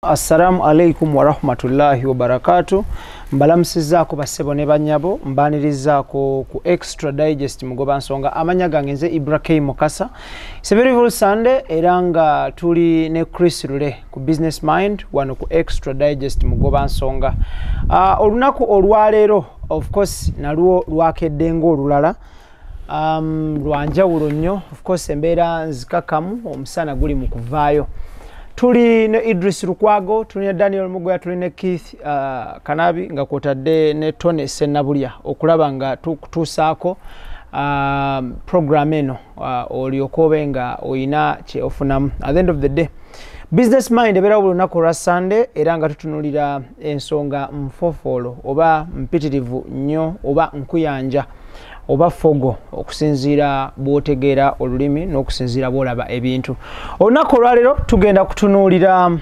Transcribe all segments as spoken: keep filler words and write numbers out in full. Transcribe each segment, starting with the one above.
Assalamu alaikum wa rahmatullahi wa barakatuh. Mbalamusizaako basebo ne banyabo mbanirizaako ku Extra Digest mugoba nsonga amanya gange nze Ibrahim Mukasa. It's a beautiful Sunday era nga tuli ne Chris Rule ku Business Mind wano ku Extra Digest mugoba nsonga. Uh, olunaku olwaleero of course naluo lwakedde ng'olulala. Um, lwanjawulo nnyo of course embeera nzikakamu omusana guli mu kuvaayo. Tuli ne Idris Lukwago, tuli ne Daniel Mugoya, tuli ne Keith uh, Kanabi nga kwotadde ne Tony Senabulya okulaba nga tusaako uh, program eno uh, olyokobe nga oyina kye ofunamu. At the end of the day, Business Mind ebeera olunaku lwa Sunday era nga tutunulira ensonga nfofoolo oba mpitirivu nnyo oba nkuyanja oba fogo okusinziira bwotegeera olulimi n'okusinziira bwolaba ebintu. Olunaku olwaleero tugenda kutunuulira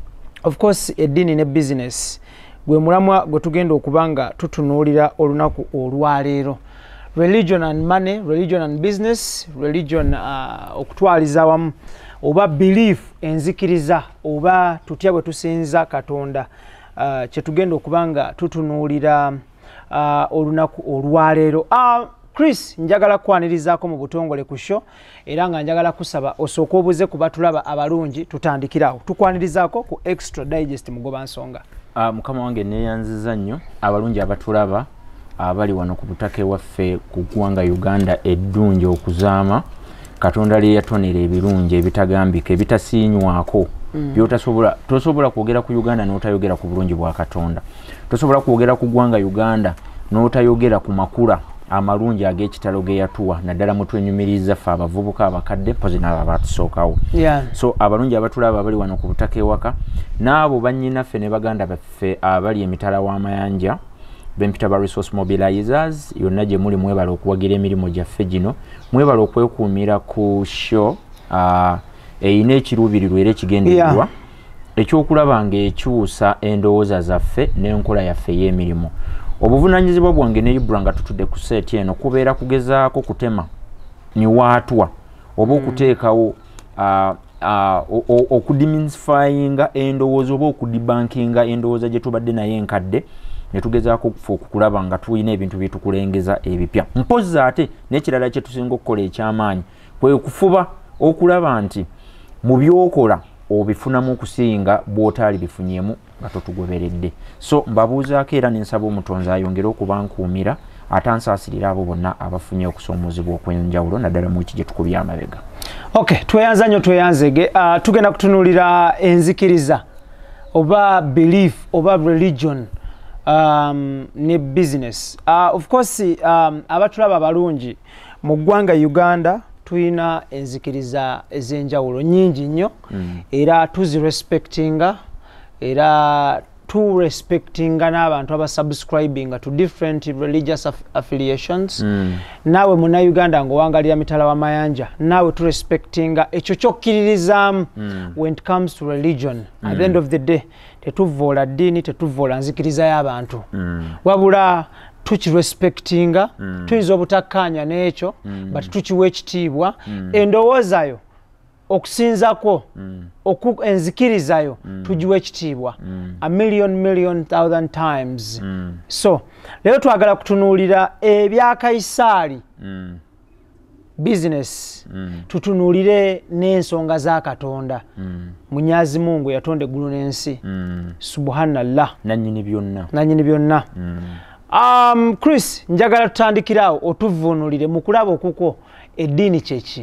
of course eddiini ne business gwe mulamwa gwe tugenda okuba nga tutunuulira olunaku olwaleero. Religion and money, religion and business, religion uh, okutwaliza wamu oba belief enzikiriza oba tutya bwe tusinza Katonda uh, kye tugenda okuba nga tutunuulira Uh, olunaku olwaleero. Uh, Chris njagala kwanirizaako mu butongole ku show era nga njagala kusaba osooka obuze ku batulaba abalungi tutandikirawo tukwanirizaako ku Extra Digest mugoba nsonga. Uh, mukama wange neeyanziza nnyo abalungi abatulaba abali wano ku butake waffe ku ggwanga Uganda eddungi okuzaama Katonda lye yatonera ebirungi ebitagambika ebitasiinywako mm. byotasobola tosobola kwogera ku Uganda n'otayogera ku bulungi bwa Katonda. Tosobola kwogera ku ggwanga Uganda n'otayogera ku makula amalungi ag'ekitalo ge yatuwa naddala mu twenyumiriza ffe abavubuka abakadde pozi n'abo abatusookawo. Yeah. So abalungi abatulaba abali wano ku butaka ewaka n'abo bannyinaffe ne baganda baffe abali emitala w'amayanja bempita ba resource mobilizers yonna gye muli mwebala okuwagira emirimu gyaffe gino mwebala okwekuumira ku show uh, eyina ekiruubirirwa era ekigendererwa yeah. ekyokulaba ng'ekyusa endowooza zaffe n'enkola yaffe y'emirimu. Obuvunaanyizibwa bwange ne Ibra nga tutudde ku seeti eno kubeera kugezaako kutema niwaatwa oba okuteekawo uh, uh, okudiminifyinga endowooza oba okudibankinga endowooza gye tubadde naye enkadde ne tugezaako okufa okukulaba nga tulina ebintu bye tukulengeza ebipya. Mpozi ate n'ekirala kye tusinga okukola eky'amaanyi kwe kufuba okulaba nti mu byokola obifunamu okusinga bw'otaali bifunyemu nga totugoberedde. So mbabuuzaako era n'ensaba omutonzi ayongere okubankuumira atansaasirira abo bonna abafunye okusoomoozebwa okw'enjawulo naddala mu ki gye tukubye amabega. Okay, tweyanza nnyo tweyanzege. Uh, tugenda kutunuulira enzikiriza oba belief oba religion um, ne business. Uh, of course um, abatulaba abalungi mu ggwanga Uganda tuyina enzikiriza ez'enjawulo nyingi nnyo mm. era tuzirespectinga era tu respectinga n'abantu abasubscribinga to different religious aff affiliations mm. nawe muna Uganda ng'owangalira mitala w'amayanja nawe tu respectinga ekyo kyokkiririzaamu mm. when it comes to religion mm. at the end of the day tetuvoola ddiini tetuvoola nzikiriza y'abantu mm. wabula tukirespectinga mm. tuyinza obutakkaanya n'ekyo mm. but tukiwa ekitiibwa mm. endowoozayo okusinzako mm. oku enzikirizayo mm. tugiwa ekitiibwa mm. a million million thousand times mm. so leero twagala kutunuulira ebya Kaisaali mm. business mm. tutunuulire n'ensonga za Katonda mm. Munyazi Mungu yatonda eggulu n'ensi mm. subhanallah nannyini byonna nannyini byonna mm. Um, Chris, njagala tutandikirawo otuvuunulire mu kulaba okuko eddiini kyeki.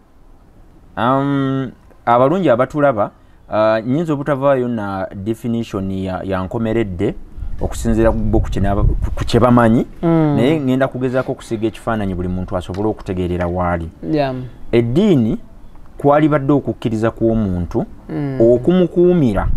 Um, abalungi abatulaba uh, nyinza obutavaayo na definition ya, ya nkomeredde okusinziira ku kye bamanyi mm. naye ngenda kugezaako okusiga ekifaananyi buli muntu asobole okutegeerera waali. Yeah. Eddiini kwalibadde okukkiriza kw'omuntu mm. okumukuumira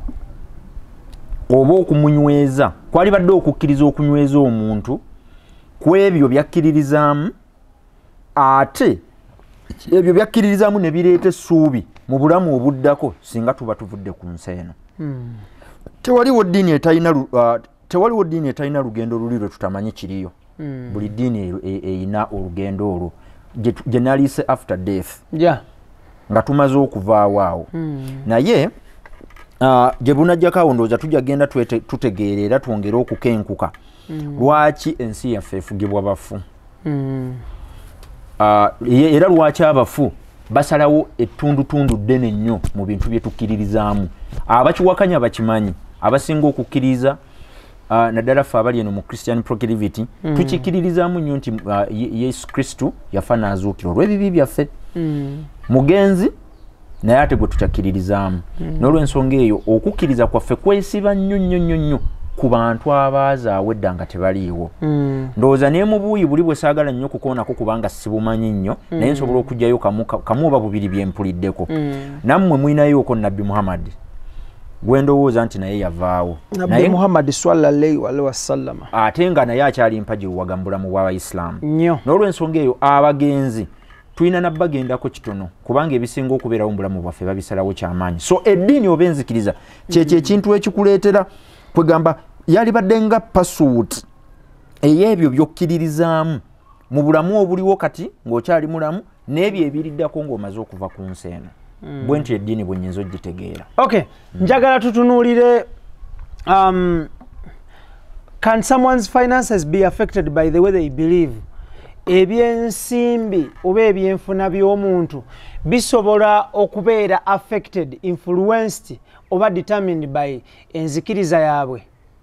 oba okumunyweza kwalibadde okukkiriza okunyweza omuntu ku ebyo byakkiririzaamu ate ebyo byakkiririzaamu ne bireeta essuubi mu bulamu obuddako singa tuba tuvudde ku nsi eno. Mm. Tewaliwo ddiini etalina uh, tewaliwo ddiini etalina lugendo luli lwe tutamanyi kiriyo. Mm. Buli ddiini eyina olugendo olwo gye naliyise after death. Yeah. nga tumaze okuvaawo awo. Mm. Naye uh, gye bunajjako awo ndowooza tujja genda tutegeera era twongere okukenkuka mm. lwaki ensi yaffe efugibwa bafu mm. uh, era lwaki abafu basalawo ettundutundu ddene nnyo mu bintu bye tukkiririzaamu abakiwakanya bakimanyi abasinga okukkiriza uh, naddala ffe abali eno mu Christian proclivity mm. tukikkiririzaamu nnyo nti uh, Yesu Kristo yafa n'azuukira olw'ebibi byaffe mm. mugenzi naye ate gwe tukyakkiririzaamu mm. n'olw'ensonga eyo okukkiriza kwaffe kwesiba nnyo nnyo nnyo nnyo ku bantu abazaawo edda nga tebaliiwo mm. ndowooza naye mu buuyi buli bwe saagala nnyo kukoonako kubanga sibumanyi nnyo mm. naye nsobola okugyayo kamu, kamu oba bubiri bye mpuliddeko mm. nammwe mwinayoko Nabbi Muhammad gwe ndowooza nti naye yavaawo Nabbi Muhammad sallallahu alaihi wasallam ate nga naye akyali mpajiru wagambula mu bw'Abayisiraamu nnyo n'olw'ensonga eyo abagenzi tulina nabbagendako kitono kubanga ebisinga okubeerawo mu bulamu bwaffe babisalawo kyamaanyi so eddiini oba enzikiriza kyekyo ekintu ekikuleetera kwegamba yali badde nga password ey'ebyo by'okkiririzaamu mu bulamu obuliwo kati ng'okyali mulamu n'ebyo ebiriddako ng'omaze okuva ku nsi eno mm. bwe nti eddiini bwe nnyinza ogitegeera okay mm. njagala tutunuulire um, can someone's finances be affected by the way they believe ebyensimbi oba ebyenfuna by'omuntu bisobola okubeera affected influenced oba determined by enzikiriza yaabwe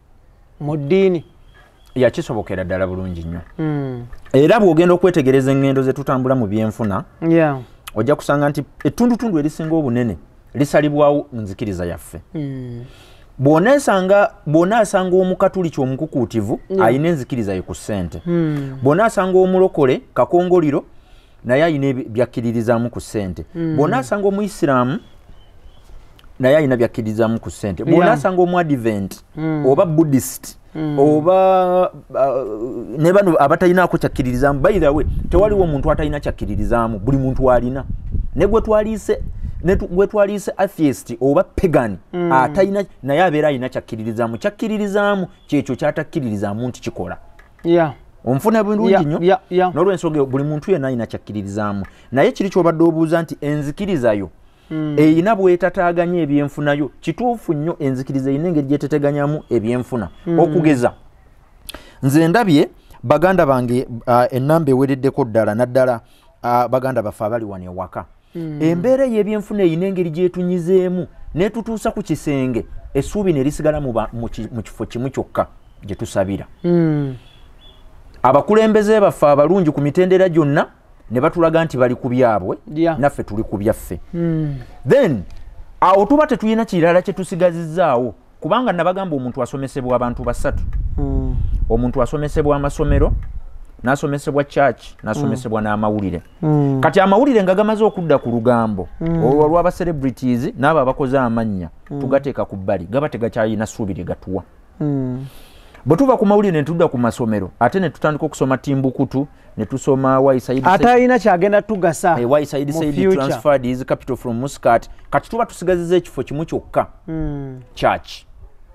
mu ddiini yakisobokera ddala bulungi nnyo mm. era bw'ogenda okwetegereza engendo ze tutambula mu byenfuna yeah. ojja kusanga nti ettundutundu erisinga obunene lisalibwawo nzikiriza yaffe mm. bw'onaasanga bw'onaasanga omukatuliki omukukuutivu yeah. ayina enzikiriza ye ku ssente mm. bw'onaasanga omulokole kakongoliro naye ayina byakkiririzaamu ku ssente mm. bw'onaasanga omuyisiraamu naye ayina byakkiririzaamu ku ssente yeah. bw'onaasanga omuadvent mm. oba buddhist mm. oba uh, ne bano abatalinaako kyakkiririzaamu by the way tewaliwo omuntu atalina kyakkiririzaamu buli muntu alina ne gwe twaliise gwe twaliise atheist oba pagan mm. atalina naye abeera alina kyakkiririzaamu kyakkiririzaamu kyekyo kyatakkiririzaamu nti kikola yeah. onfuna bulungi yeah, nnyo yeah, yeah. n'olw'ensonga buli muntu yenna alina kyakkiririzaamu naye kiri ky'obadde obuuza nti enzikirizayo mm. eyina bwetataaganya ebyenfunayo kituufu nnyo enzikiriza eyina engeri gyeteteganyamu ebyenfuna mm. okugeza nze ndabye baganda bange uh, ennamba ewereddeko ddala naddala uh, baganda baffe abali wano ewaka mm. embeera y'ebyenfuna eyina engeri gyetunyizeemu netutuusa ku kisenge essuubi ne lisigala mu kifo kimu kyokka gye tusabira mm. abakulembeze baffe abalungi ku mitendera gyonna ne batulaga nti bali ku byabwe yeah. naffe tuli ku byaffe mm. then awo tuba tetulina kirala kye tusigazizaawo kubanga nabagamba omuntu asomesebwa abantu basatu mm. omuntu asomesebwa amasomero n'asomesebwa church n'asomesebwa mm. n'amawulire mm. kati amawulire nga gamaze okudda ku lugambo mm. olw'aba celebrities n'abo abakoze amannya mm. tugateeka ku bbali gaba tegakyalina ssuubi lye gatuwa mm. bwe tuva ku mawulire ne tudda ku masomero ate ne tutandika okusoma Timbukutu ne tusoma Wayside ate alina kyagenda tugasa e Wayside said transferred his capital from Muscat kati tuba tusigaziza ekifo kimu kyokka mm. church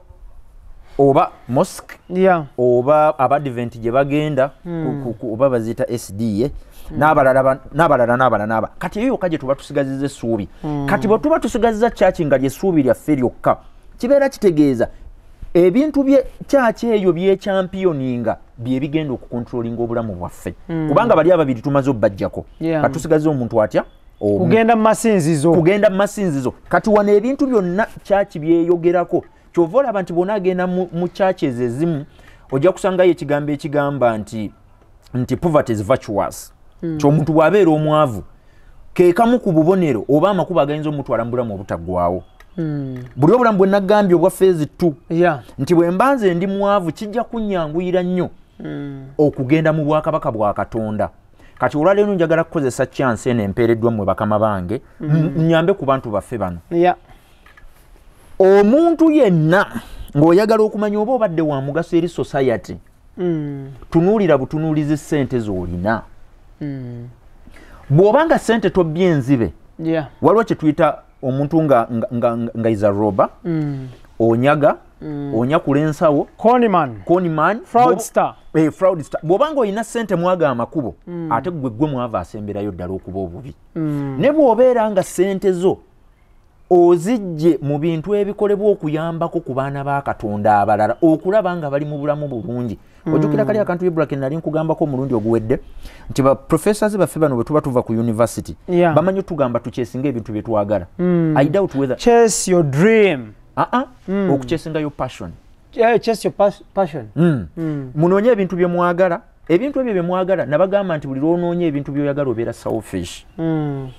oba mosque yeah. oba abadvent gye bagenda mm. oba bazita S D A mm. n'abalala n'abalala n'abalala n'aba kati eyo yokka gye tuba tusigaziza essuubi mm. kati bwe tuba tusigaziza church nga lyessuubi lyaffe lyokka kibeera kitegeeza ebintu bye church eyo bye championinga bye bigenda okukontrolinga obulamu bwaffe mm. kubanga bali ababiri tumaze obbajjako yeah. katusigaziza omuntu atya kugenda mu masinzizo kugenda mu masinzizo kati wano ebintu byonna church byeyogerako kyova olaba nti bona agenda mu churches ezimu ojja kusangayo ekigambo ekigamba nti nti poverty is virtuous mm. ky'omuntu bw'abeera omwavu ke kamu ku bubonero oba amakubo agayinza omutwala mu bulamu obutaggwaawo mm. buli obulamu bwe nagambye obwa phase two yeah. nti bwe mbanze ndi mwavu kijja kunyanguyira nnyo mm. okugenda mu bwakabaka bwa Katonda kati olwaleero njagala kukozesa chance eno empeereddwa mmwe bakama bange mm. nyambe ku bantu baffe bano yeah. omuntu yenna ng'oyagala okumanya oba obadde wa mugaso eri society mm. tunuulira butunuulizi ssente z'olina mm. bw'obanga ssente tobbye enzibe yeah. waliwo kye tuyita omuntu nga, nga, nga, nga iza roba mm. onyaga mm. onyakula ensawo conman conman fraudster eh, fraudster bw'obanga olina ssente mwaga amakubo mm. ate gwe gwe mwava asemberayo ddala okuba obubi mm. ne bw'obeera nga ssente zo ozijje mu bintu ebikolebwa okuyambako ku baana ba Katonda abalala okulaba nga bali mu bulamu bulungi. Mm. Ojjukira kali akantu Ibra nali nkugambako omulundi oguwedde nti ba professors baffe bano bwe tuba tuva ku university yeah. bamanyi tugamba tukyesinga ebintu bye twagala. Mm. I doubt whether chase your dream. Uh-uh. Mm. Okukyesinga your passion. Yeah, chase your pas passion. Mm. Mm. Munoonye ebintu bye mwagala. Ebintu ebyo bye mwagala nabagamba nti buli lw'onoonya ebintu by'oyagala obeera selfish. Mm.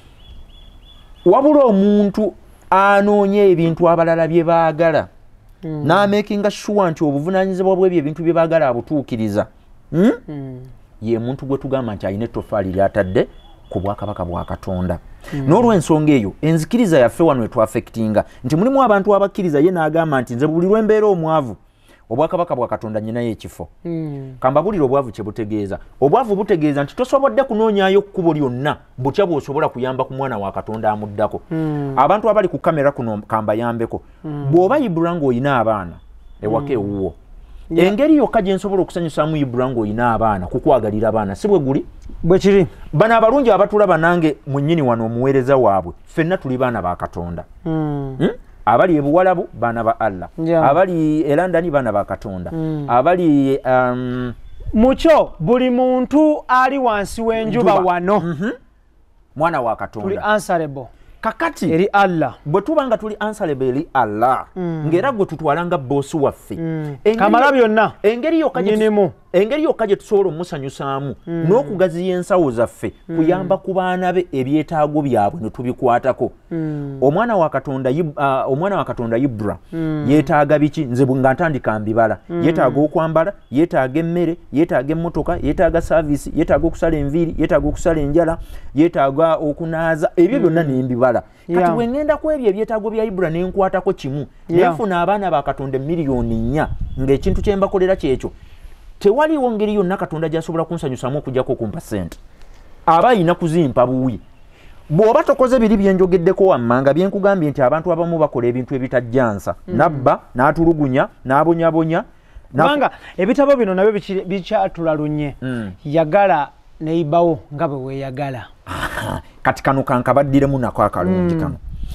Wabula omuntu anoonya ebintu abalala bye baagala. Mm. N'amakinga sure nti obuvunaanyizibwa bw'ebyo ebintu bye baagala abutuukiriza. Mm? Mm. Ye muntu gwe tugamba nti alina ettoffaali ly'atadde ku bwakabaka bwa Katonda. Mm. N'olw'ensonga eyo enzikiriza yaffe wano etwafekitinga nti mulimu abantu abakkiriza ye n'agamba nti nze buli lw'embeera omwavu obwakabaka bwa Katonda nyinayo ekifo. Mm. Kambabulira obwavu kye butegeeza. Obwavu butegeeza nti tosobodde kunoonyayo kkubo lyonna butya bw'osobola kuyamba ku mwana wa Katonda amuddako. Mm. Abantu abali ku kamera kuno kambayambeko. Mm. Bw'oba Ibra ng'olina abaana ewaka ewuwo. Yeah. Engeri yokka gye nsobola okusanyusaamu Ibra ng'olina abaana kukwagalira abaana si bwe guli bwe kiri. Bano abalungi abatulaba nange mu nnyini wano omuweereza waabwe ffenna tuli baana ba Katonda. Mm. Hmm? Abali ebuwalabu baana ba Allah. Yeah. Abali e London baana ba Katonda. Mm. Abali um, mucho buli muntu ali wansi w'enjuba wano. Mm-hmm. Mwana wa Katonda. Tuli answerable. Kakati eri Allah. Bwe tubanga tuli answerable eri Allah. Mm. Ngera gwe tutwalanga boss waffe. Mm. Kamala byonna. Engeri yokka nyinimu. Engeri yokka gye tusobola omusanyusaamu mm. n'okugaziya ensawo zaffe mm. kuyamba ku baana be ebyetaago byabwe ne tubikwatako. Mm. Omwana wa Katonda uh, omwana wa Katonda Ibra mm. yeetaaga biki nze nga ntandika mbibala. Mm. Yeetaaga okwambala, yeetaaga emmere, yeetaaga emmotoka, yeetaaga service, yeetaaga okusala enviiri, yeetaaga okusala enjala, yeetaaga okunaaza ebyo byonna mm. ne mbibala. Yeah. Kati bwe ngenda ku ebyo ebyetaago bya Ibra ne nkwatako kimu yeah. nefuna abaana ba Katonda miliyoni nnya ng'ekintu kye mbakolera kyekyo. Tewaliwo ngeri yonna Katonda gy'asobola kunsanyusamu okuggyako okumpa ssente. Aba alina kuzimpa buwi. Bw'oba tokoze biri bye njogeddeko wammanga bye nkugambye nti abantu abamu bakola ebintu ebitajjansa. Mm. Nabba, n'atulugunya, n'abonyabonya. Kubanga ebitabo bino nabyo bikyatulalunye. Mm. Yagala neibawo nga bwe weeyagala. Kati kano kankabaddiremu nako akalungi mm. kano.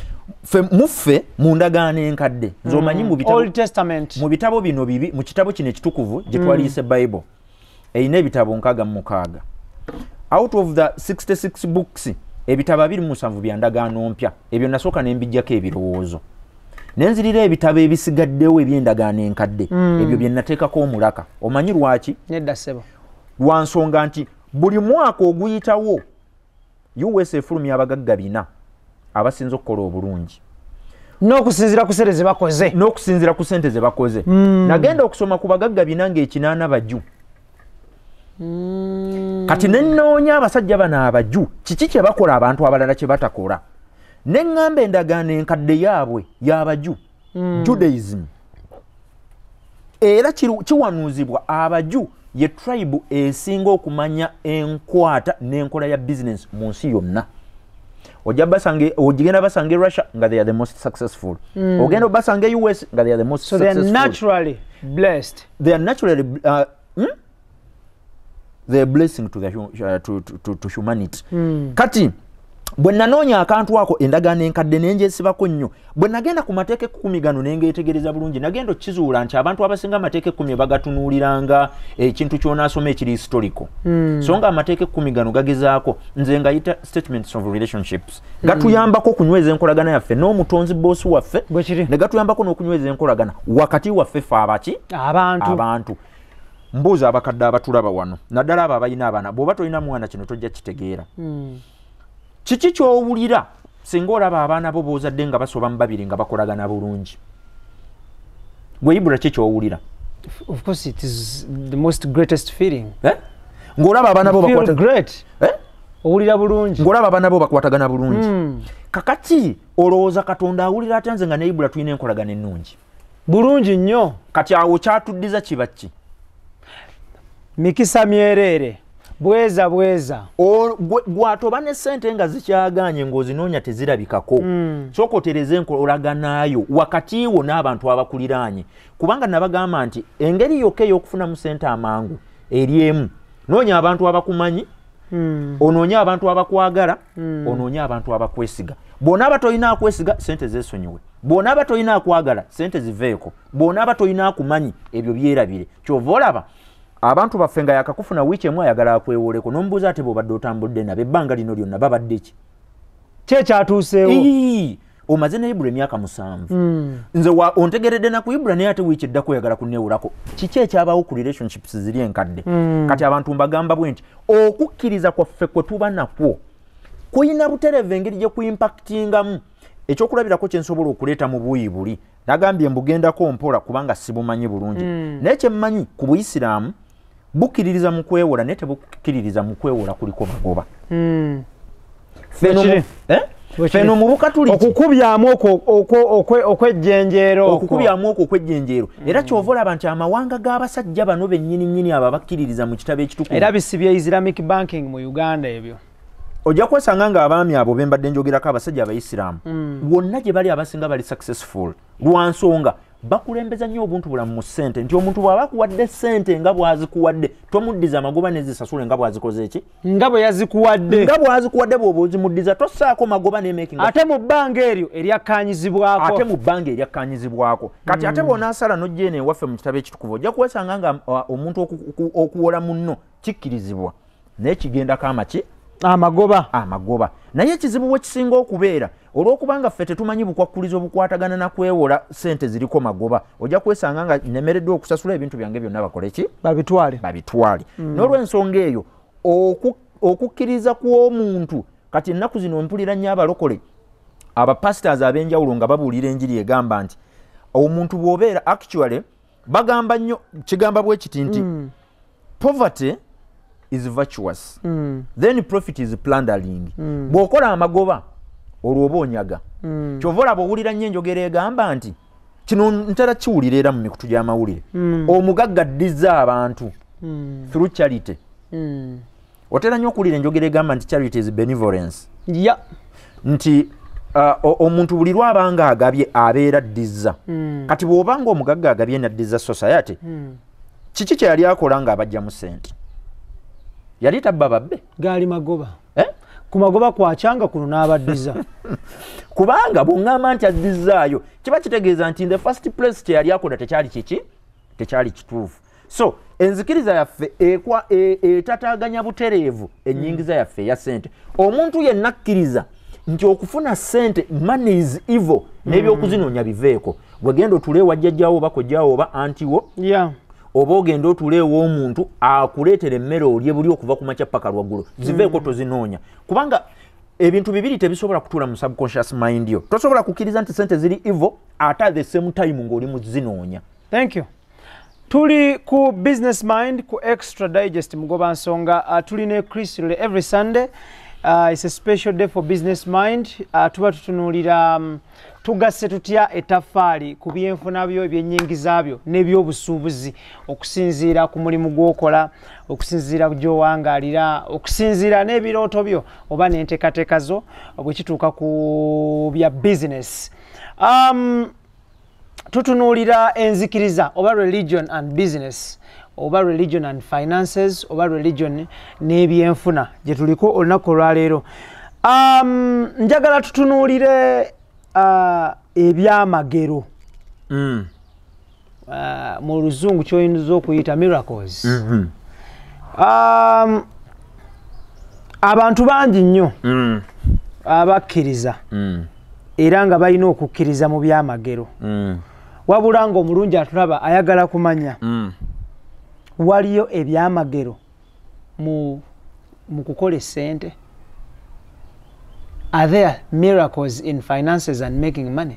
Fe muffe mu ndagaano enkadde nze omanyi mu bitabo Old Testament mu bitabo bino bibi mu kitabo kino ekitukuvu gye twaliise mm. Bible eyina ebitabo nkaaga mu mukaaga. Out of the sixty-six books ebitabo abiri mu musanvu bya ndagaano mpya ebyo nasooka ne mbijjako ebirowoozo nenzirira ebitabo ebisigaddewo eby'endagaano enkadde mm. ebyo bye nateekako omulaka. Omanyi lwaki? Nedda ssebo. Lwa nsonga nti buli mwaka oguyitawo U S efulumya abagagga bina abasinza okukola obulungi n'okusinzira ku ssente ze bakoze n'okusinzira ku ssente ze bakoze. Mm. Nagenda okusoma ku bagagga binange ekinaana baju. Mm. Kati nennoonya abasajja bano abaju kiki kye bakola abantu abalala kye batakola. Ne ŋŋamba endagaano enkadde yaabwe y'abaju. Mm. Judaism. Era kiwanuuzibwa abaju ye tribe esinga okumanya enkwata n'enkola ya business mu nsi yonna. Ojja basange ogenda basange Russia nga they are the most successful. Mm. Ogenda basange U S nga they are the most so successful. So they are naturally blessed. They are naturally uh, hmm? they are blessing to the uh, to, to to humanity. Mm. Kati bwe nanoonya akantu ako endagaano enkadde nenjesibako nnyo bwe nagenda ku mateeka ekkumi gano nengeetegereza bulungi nagenda okizuula nti abantu abasinga amateeka ekkumi bagatunuuliranga ekintu ky'onaasoma ekiri historical. Mm. So nga amateeka ekkumi gano gagezaako nze ngayita statements of relationships. Mm. Gatuyambako okunyweza enkolagana yaffe n'omutonzi boosi waffe ne gatuyambako n'okunyweza enkolagana wakati waffe ffe abaki abantu. abantu. Mbuuza abakadde abatulaba wano naddala abo abalina abaana bw'oba tolina mwana kino tojja kitegeera. Mm. Kiki ky'owulira singa olaba abaana bo b'ozadde nga basoba mu babiri nga bakolagana bulungi? Gwe Ibra kiki ky'owulira? Of course it is the most greatest feeling. Eh? Ng'olaba abaana bo bakwata great. Eh? Owulira bulungi. Ng'olaba abaana bo bakwatagana bulungi. Mm. Kakati olowooza Katonda awulira atya nze nga ne Ibra tulina enkolagana ennungi? Bulungi nnyo. Kati awo kyatuddiza kiba ki? Mikisa myereere. Bweza bweza gwatoba ne ssente nga zikyaganye ng'ozinoonya tezirabikako. Mm. Sooka otereze enkolaganayo wakati wo n'abantu abakuliraanye kubanga nabagamba nti engeri yokka ey'okufunamu ssente amangu eri emu noonya abantu abakumanyi mm. onoonya abantu abakwagala mm. onoonya abantu abakwesiga bwona abatoyina akwesiga sente zeesonyiwe bwona abatoyina akwagala sente ziveeko bwona abatoyina akumanyi ebyo byerabire kyova olaba abantu baffe nga yakakufuna wiiki emu ayagala akwewoleko n'omubuuza ate bw'obadde otambudde nabo ebbanga lino lyonna babadde ki kyekyatuuseewo omaze ne Ibra emyaka musanvu mm. nze ontegeredde na ku Ibra naye ate wiiki eddako oyagala kunneewulako kiki ekyabaawo ku relationships ziri enkadde mm. kati abantu mbagamba bwe nti okukkiriza kwaffe kwe tuba nakwo kuyina buterevu engeri gye kuimpactingamu ekyokulabirako kye nsobola okuleeta mu buuyi buli nagambye mbugendako mpola kubanga sibumanyi bulungi mm. naye kyemmanyi ku Buyisiraamu bukkiririza mu kwewola naye tebukkiririza mu kwewola kuliko magoba mm. feno eh feno mu Bukatuliki okukubyamu okwejjenjeero okukubyamu okwo okwejjenjeero era kyovola abantu amawanga g'abasajja bano bennyini nnyini abo bakkiririza mu kitabo ekitukuvu era bisibye Islamic banking mu Uganda ebyo ojja kwesanga nga abaami abo bembadde njogerako abasajja abayisiraamu wonna gye bali abasinga bali successful lwansonga bakulembeza nnyo obuntu bulamu mu ssente nti omuntu bw'aba akuwadde ssente nga bw'azikuwadde tomuddiza magoba nezisasule nga bw'azikoze eki nga bwe yazikuwadde nga bw'azikuwadde bw'oba ozimuddiza tossaako magoba n'emaking ate mu bbanga eryo eryakkanyizibwako ate mu bbanga eryakkanyizibwako kati ate bw'onaasala n'ojja eno ewaffe mu kitabo ekitukuvu ojja kuwesanga nga omuntu okuwola munno kikkirizibwa naye kigendako amaki amagoba amagoba naye ekizibu bwe kisinga okubeera olw'okubanga ffe tetumanyi bukwakkulizo obukwatagana na kwewola ssente ziriko magoba ojja kwesanga nga nemereddwa okusasula ebintu byange byonna bakole ki babitwale babitwale mm. n'olw'ensonga eyo okukkiriza kw'omuntu kati ennaku zino mpulira nnyo abalokole abapastors ab'enjawulo nga babuulira enjiri egamba nti omuntu bw'obeera actually bagamba nnyo kigamba bwe kiti nti mm. poverty is virtuous mm. then profit is plundering mm. bw'okola amagoba olwo oba onyaga mm. kyova olaba owulira nnyo enjogera egamba nti kino ntera kiwulira era mu mikutu gy'amawulire mm. omugagga addiza abantu mm. through charity mm. otera nnyo okuwulira enjogera egamba nti charity is benevolence yeah. nti uh, omuntu buli lwabanga agabye abeera addiza mm. kati bw'obanga omugagga agabye naddiza society mm. kiki kye yali akola ng'abajjamu ssente yali tabba babbe gaali magoba eh? ku magoba kwakyanga kuno n'abaddiza kubanga bw'oŋŋamba nti addizaayo kiba kitegeeza nti in the first place kye yali akola tekyali kiki tekyali kituufu so enzikiriza yaffe ekwa etataaganya e, butereevu ennyingiza yaffe eya ssente omuntu yenna akkiriza nti okufuna ssente money is evil n'ebyokuzinoonya biveeko bwegenda otule wajjajjaawo oba kojjaawo oba antiwo yeah. oba ogenda otuleewo omuntu akuleetera emmere olye buli okuva ku makya paka lwaggulu ziveeko mm. tozinoonya kubanga ebintu bibiri tebisobola kutuula mu subconscious mind yo tosobola kukkiriza nti sente ziri evil ate at the same time ng'oli mu zinoonya. Thank you. Tuli ku Business Mind ku Extra Digest mugoba nsonga uh, tuli ne Chris every Sunday. Uh, it's a special day for Business Mind. Uh, tuba tutunuulira um, tugasse tutya ettaffaali ku byenfuna byo ebyennyingiza byo n'ebyobusuubuzi okusinziira ku mulimu gw'okola okusinziira ku gy'owangaalira okusinziira n'ebirooto byo oba n'enteekateeka zo bwe kituuka ku bya business. Um, tutunuulira enzikiriza oba religion and business oba religion and finances oba religion n'ebyenfuna gye tuliko olunaku olwaleero. Um, njagala tutunuulire uh, ebyamagero mm. uh, mu luzungu kyoyinza okuyita miracles. mm-hmm. um, abantu bangi nnyo mm. abakkiriza mm. era nga balina okukkiriza mu byamagero mm. wabula nga omulungi atulaba ayagala kumanya mm. waliyo ebyamagero mu mu kukola sente. Are there miracles in finances and making money?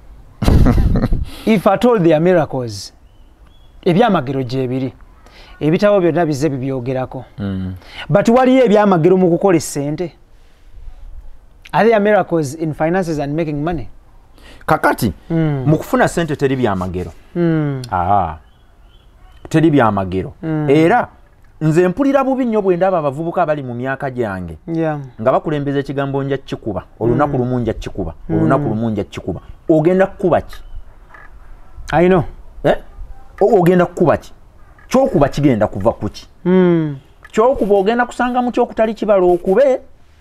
If at all there are miracles, ebyamagero gyebiri ebitabo byonna bize bibyogerako mm. but waliyo ebyamagero mu kukola sente. Are there miracles in finances and making money? Kakati mm. mu kufuna sente teri byamagero. mm. Aha. Teri byamagero. mm. Era nze mpulira bubi nnyo bwe ndaba abavubuka abali mu myaka gyange yeah. nga bakulembeza ekigambo nja kikuba olunaku mm. lumu nja kikuba olunaku mm. lumu nja kikuba ogenda kukuba ki? I know. Eh? ogenda kukuba ki? Kyokuba kigenda kuva ku ki? mm. kyokuba ogenda kusanga mu kyokutali kibala okube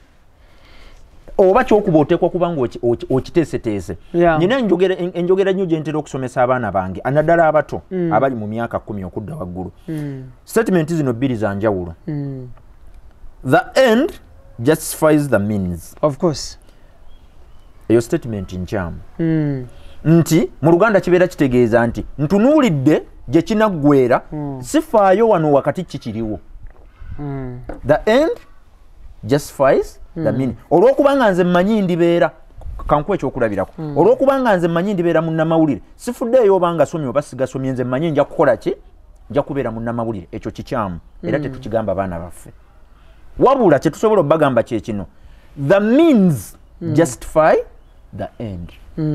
oba kyokuba oteekwa kuba nga okiteeseteese. Nina enjogera enjogera nnyo gye ntera okusomesa abaana bange anaddala abato abali mu myaka kumi okudda waggulu. Statement zino bbiri za njawulo. The end justifies the means. Of course. Eyo statement nkyamu. Nti mu Luganda kibeera kitegeeza nti ntunuulidde gye kinaggweera sifaayo wano wakati kikiriwo. The end justifies the meaning. Olw'okubanga nze mmanyi ndibeera kankuwa ekyokulabirako. Olw'okubanga nze mmanyi ndibeera munnamawulire sifuddeeyo oba nga somye oba sigasomye nze mmanyi nja kukola ki nja kubeera munnamawulire. Ekyo kikyamu era tetukigamba abaana baffe. Wabula kye tusobola obbagamba kye kino the means justify the end.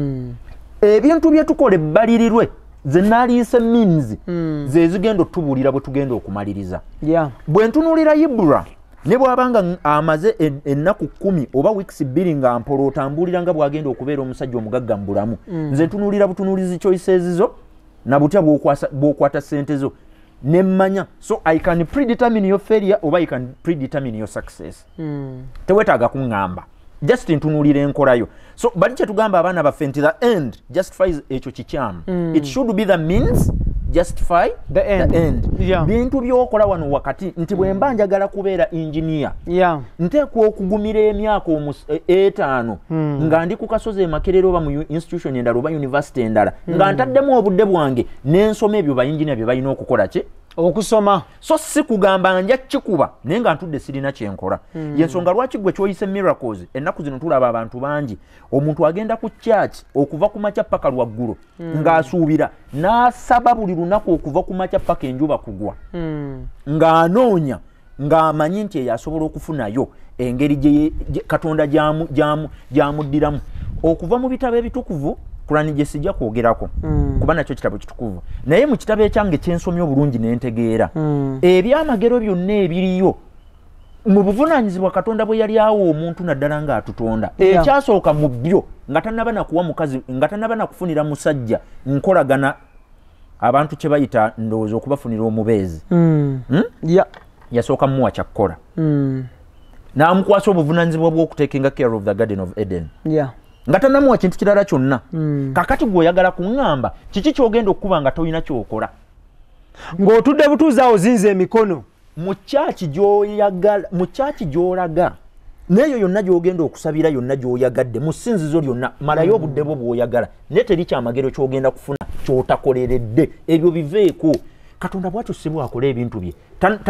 Ebintu bye tukola ebbalirirwe ze naliise means ze zigenda otubuulira bwe tugenda okumaliriza. Bwe ntunuulira Ibra ne bw'abanga amaze ennaku kkumi oba weeks bbiri nga mpola otambulira nga bw'agenda okubeera omusajja omugagga mu bulamu, nze ntunuulira butunuulizi choices zo na butya bw'okwata ssente zo ne mmanya. So I can predetermine your failure oba I can predetermine your success. Tewetaaga kuŋŋamba. Just ntunuulira enkolayo. So bali kye tugamba abaana baffe nti the end justifies ekyo kikyamu. It should be the means justify the end. The end. Yeah. Bintu by'okola wano wakati nti bwe mba njagala kubeera engineer. Yeah. Nteekwa okugumira emyaka etaano mm. nga ndi ku kasozi e Makerere oba mu institution endala oba university endala mm. nga ntaddemu obudde bwange n'ensoma ebyo ba engineer bye balina okukola ki okusoma. So si kugamba nja kikuba naye nga ntudde sirina kyenkola. Mm. Yensonga lwaki gwe kyoyise miracles ennaku zino tulaba abantu bangi omuntu agenda ku church okuva ku makya paka lwaggulu mm. ng'asuubira n'asaba buli lunaku okuva ku makya paka enjuba kugwa mm. ng'anoonya ng'amanyi nti eyo asobola okufunayo engeri gye Katonda gy'amuddiramu okuva mu bitabo ebitukuvu Kurani gye sijja kwogerako mm. kuba nakyo kitabo kitukuvu naye mu kitabo ekyange kyensomye obulungi n'entegeera mm. ebyamagero byonna ebiriyo mu buvunaanyizibwa Katonda bwe yali awo omuntu naddala ng'atutonda yeah. ekyasooka mu byo nga tannaba nakuwa mukazi nga tannaba nakufunira musajja nkolagana abantu kye bayita ndowooza okubafunira omubeezi mm. hmm? yeah. yasooka muwa kyakkola mm. n'amukwasa obuvunaanyizibwa bw'okutekinga care of the Garden of Eden yeah. nga tannamuwa kintu kirala kyonna mm. kakati gwe oyagala kuŋŋamba kiki kyogenda okuba nga tolina kyokola ng'otudde butuuzi awo zinze emikono mu kyaki gy'oyagala mu kyaki gy'olaga n'eyo yonna gy'ogenda okusabira yonna gy'oyagadde mu ssinzizo lyonna malayo obudde bwo bw'oyagala naye teri kyamagero ky'ogenda kufuna ky'otakoleredde ebyo biveeko Katonda bwatyo si bwakola ebintu bye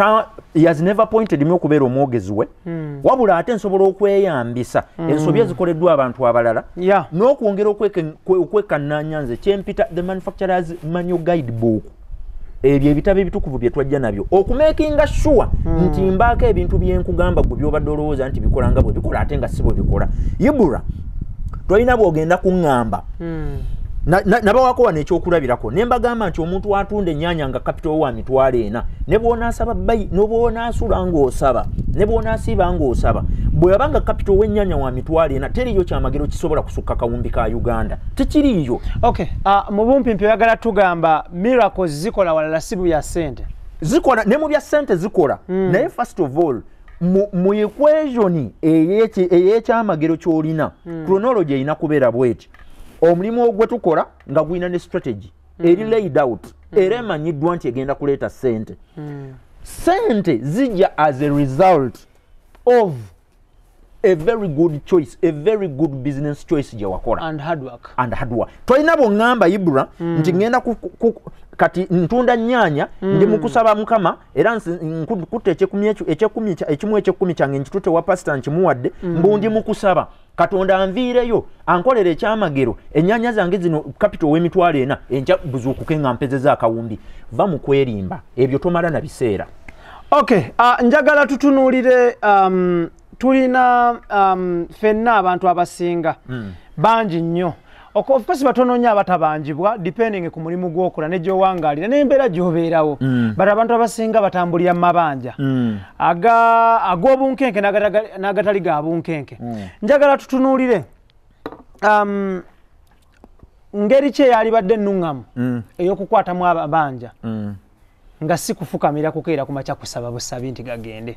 he has never pointed me okubeera omwogezi we mm. wabula ate nsobola okweyambisa mm. ensobi ezikoleddwa abantu abalala yeah. n'okwongera okwekannanya nze kyempita the manufacturers manual guide book ebyo ebitabo ebitukuvu bye twajja nabyo okumekinga sure mm. nti mbaako ebintu byenkugamba gwe byobadde olowooza nti bikola nga bwe bikola ate nga si bwe bikola Ibra tolina bw'ogenda kuŋŋamba mm. nabawako wano ekyokulabirako ne mbagamba nti omuntu atunda ennyaanya nga capital wa mitwalo ena ne bw'onaasaba bayi ne bw'onaasula ng'osaba ne bw'onaasiiba ng'osaba bwe yabanga capital w'ennyaanya wa mitwalo ena teriyo kyamagero kisobola kusukka kawumbi ka Uganda tekiriiyo. Okay, uh, mu bumpimpi oyagala tugamba miracles zikola walala si bya ssente zikola ne mu bya ssente zikola mm. naye first of all mu, mu equation ey'ekyamagero ky'olina mm. chronology erina kubeera bweti omulimu ogwe tukola nga gwina ne strategy mm. eri laid out mm. era emanyiddwa nti egenda kuleeta ssente mm. ssente zijja as a result of a very good choice a very good business choice gye wakola and hard work and hard work tolina bw'oŋŋamba Ibra mm. nti ngenda kati ntunda nnyaanya mm. ndi mukusaba Mukama era nkutte ekyekumi ekimu ekyekumi kyange nkitutte wa pasita nkimuwadde mm. mbu ndi mukusaba Katonda anviireyo ankolera ekyamagero ennyaanya zange zino capital w'emitwalo ena enkya buzuukuke nga mpezeza akawumbi va mu kwerimba ebyo tomala na biseera. Okay, uh, njagala tutunuulire um, tulina um, fenna abantu abasinga mm. bangi nnyo of course batono nnyo abatabanjibwa depending ku mulimu gw'okola ne gy'owangaalira n'embeera gy'obeerawo mm. but abantu abasinga batambulira mu mabanja mm. aga ag'obunkenke n'agatali ga bunkenke mm. njagala tutunuulire um, ngeri ki eyalibadde ennuŋŋamu mm. ey'okukwatamu ababanja mm. nga si kufukamira kukeera kumacha kusaba busabi nti gagende.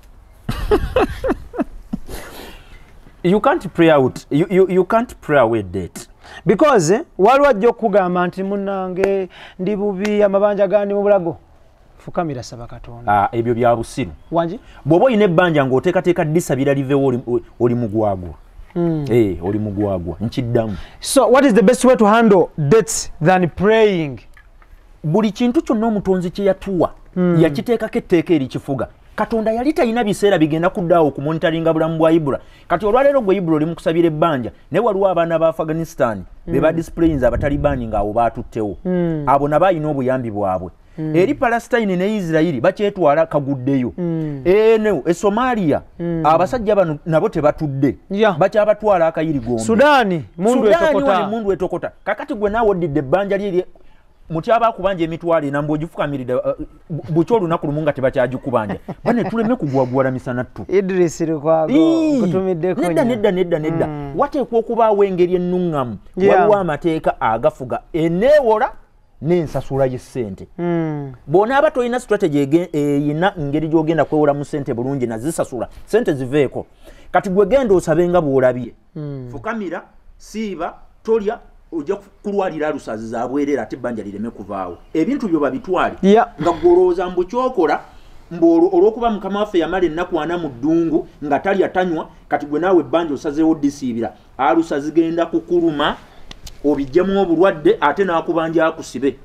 You can't pray out. You, you, you can't pray away debt. Because eh, waliwo ajja okugamba nti munnange ndi bubi amabanja gandi mu bulago. Fukamira saba Katonda. Ah, ebyo bya busiru. Wanji? Bwoba oyina ebbanja ng'oteekateeka disabira livewo oli, oli mugwagwa. Mm. Eh, oli mugwagwa. Nkiddamu. So what is the best way to handle debts than praying? Buli kintu kyonna omutonzi kye yatuwa mm. yakiteekako etteeka erikifuga. Katonda yali talina biseera bigenda kuddaawo okumonitaringa bulamu bwa Ibula. Kati olwaleero gwe Ibula oli mu kusabira ebbanja ne waliwo abaana ba Afghanistan mm. be ba displays abatalibani ng'awo baatuttewo. Mm. Abo nabo alina obuyambi bwabwe. Mm. Eri Palestine ne Israeli bakyetwala kaguddeyo. Mm. Eno e Somalia mm. abasajja bano nabo tebatudde. Yeah. Bakyabatwala akayirigombe. Sudani mundu etokota. Sudani mundu etokota. Kakati gwe naawe oddidde ebbanja lye mutyaba kubanja emitwale na mbogifukamirira uh, bucho lunaku lumunga tebakyagikubanja bane tuleme kugwagwala misanattu Idris Rukwago kutumiddeko nedda nedda nedda nedda mm. wateekwa okubaawo engeri ennungamu yeah. waliwo amateeka agafuga eneewola n'ensasula y'essente mm. bona aba tolina strategy eyina ngeri gy'ogenda kwewola mu ssente bulungi nazisasula ssente ziveeko kati gwe genda osabenga bw'olabye mm. fukamira siiba tolya ojja kulwalira alusazi zabwerera ate banja lireme kuvaawo ebintu byo babitwale yeah. nga golooza mbu kyokola mbu olwokuba mukama waffe yamala ennaku ana mu ddungu nga talya tanywa kati gwe naawe ebbanja osazeewo disiibira alusazi genda kukuluma obijjemu obulwadde ate n'akubanja akusibe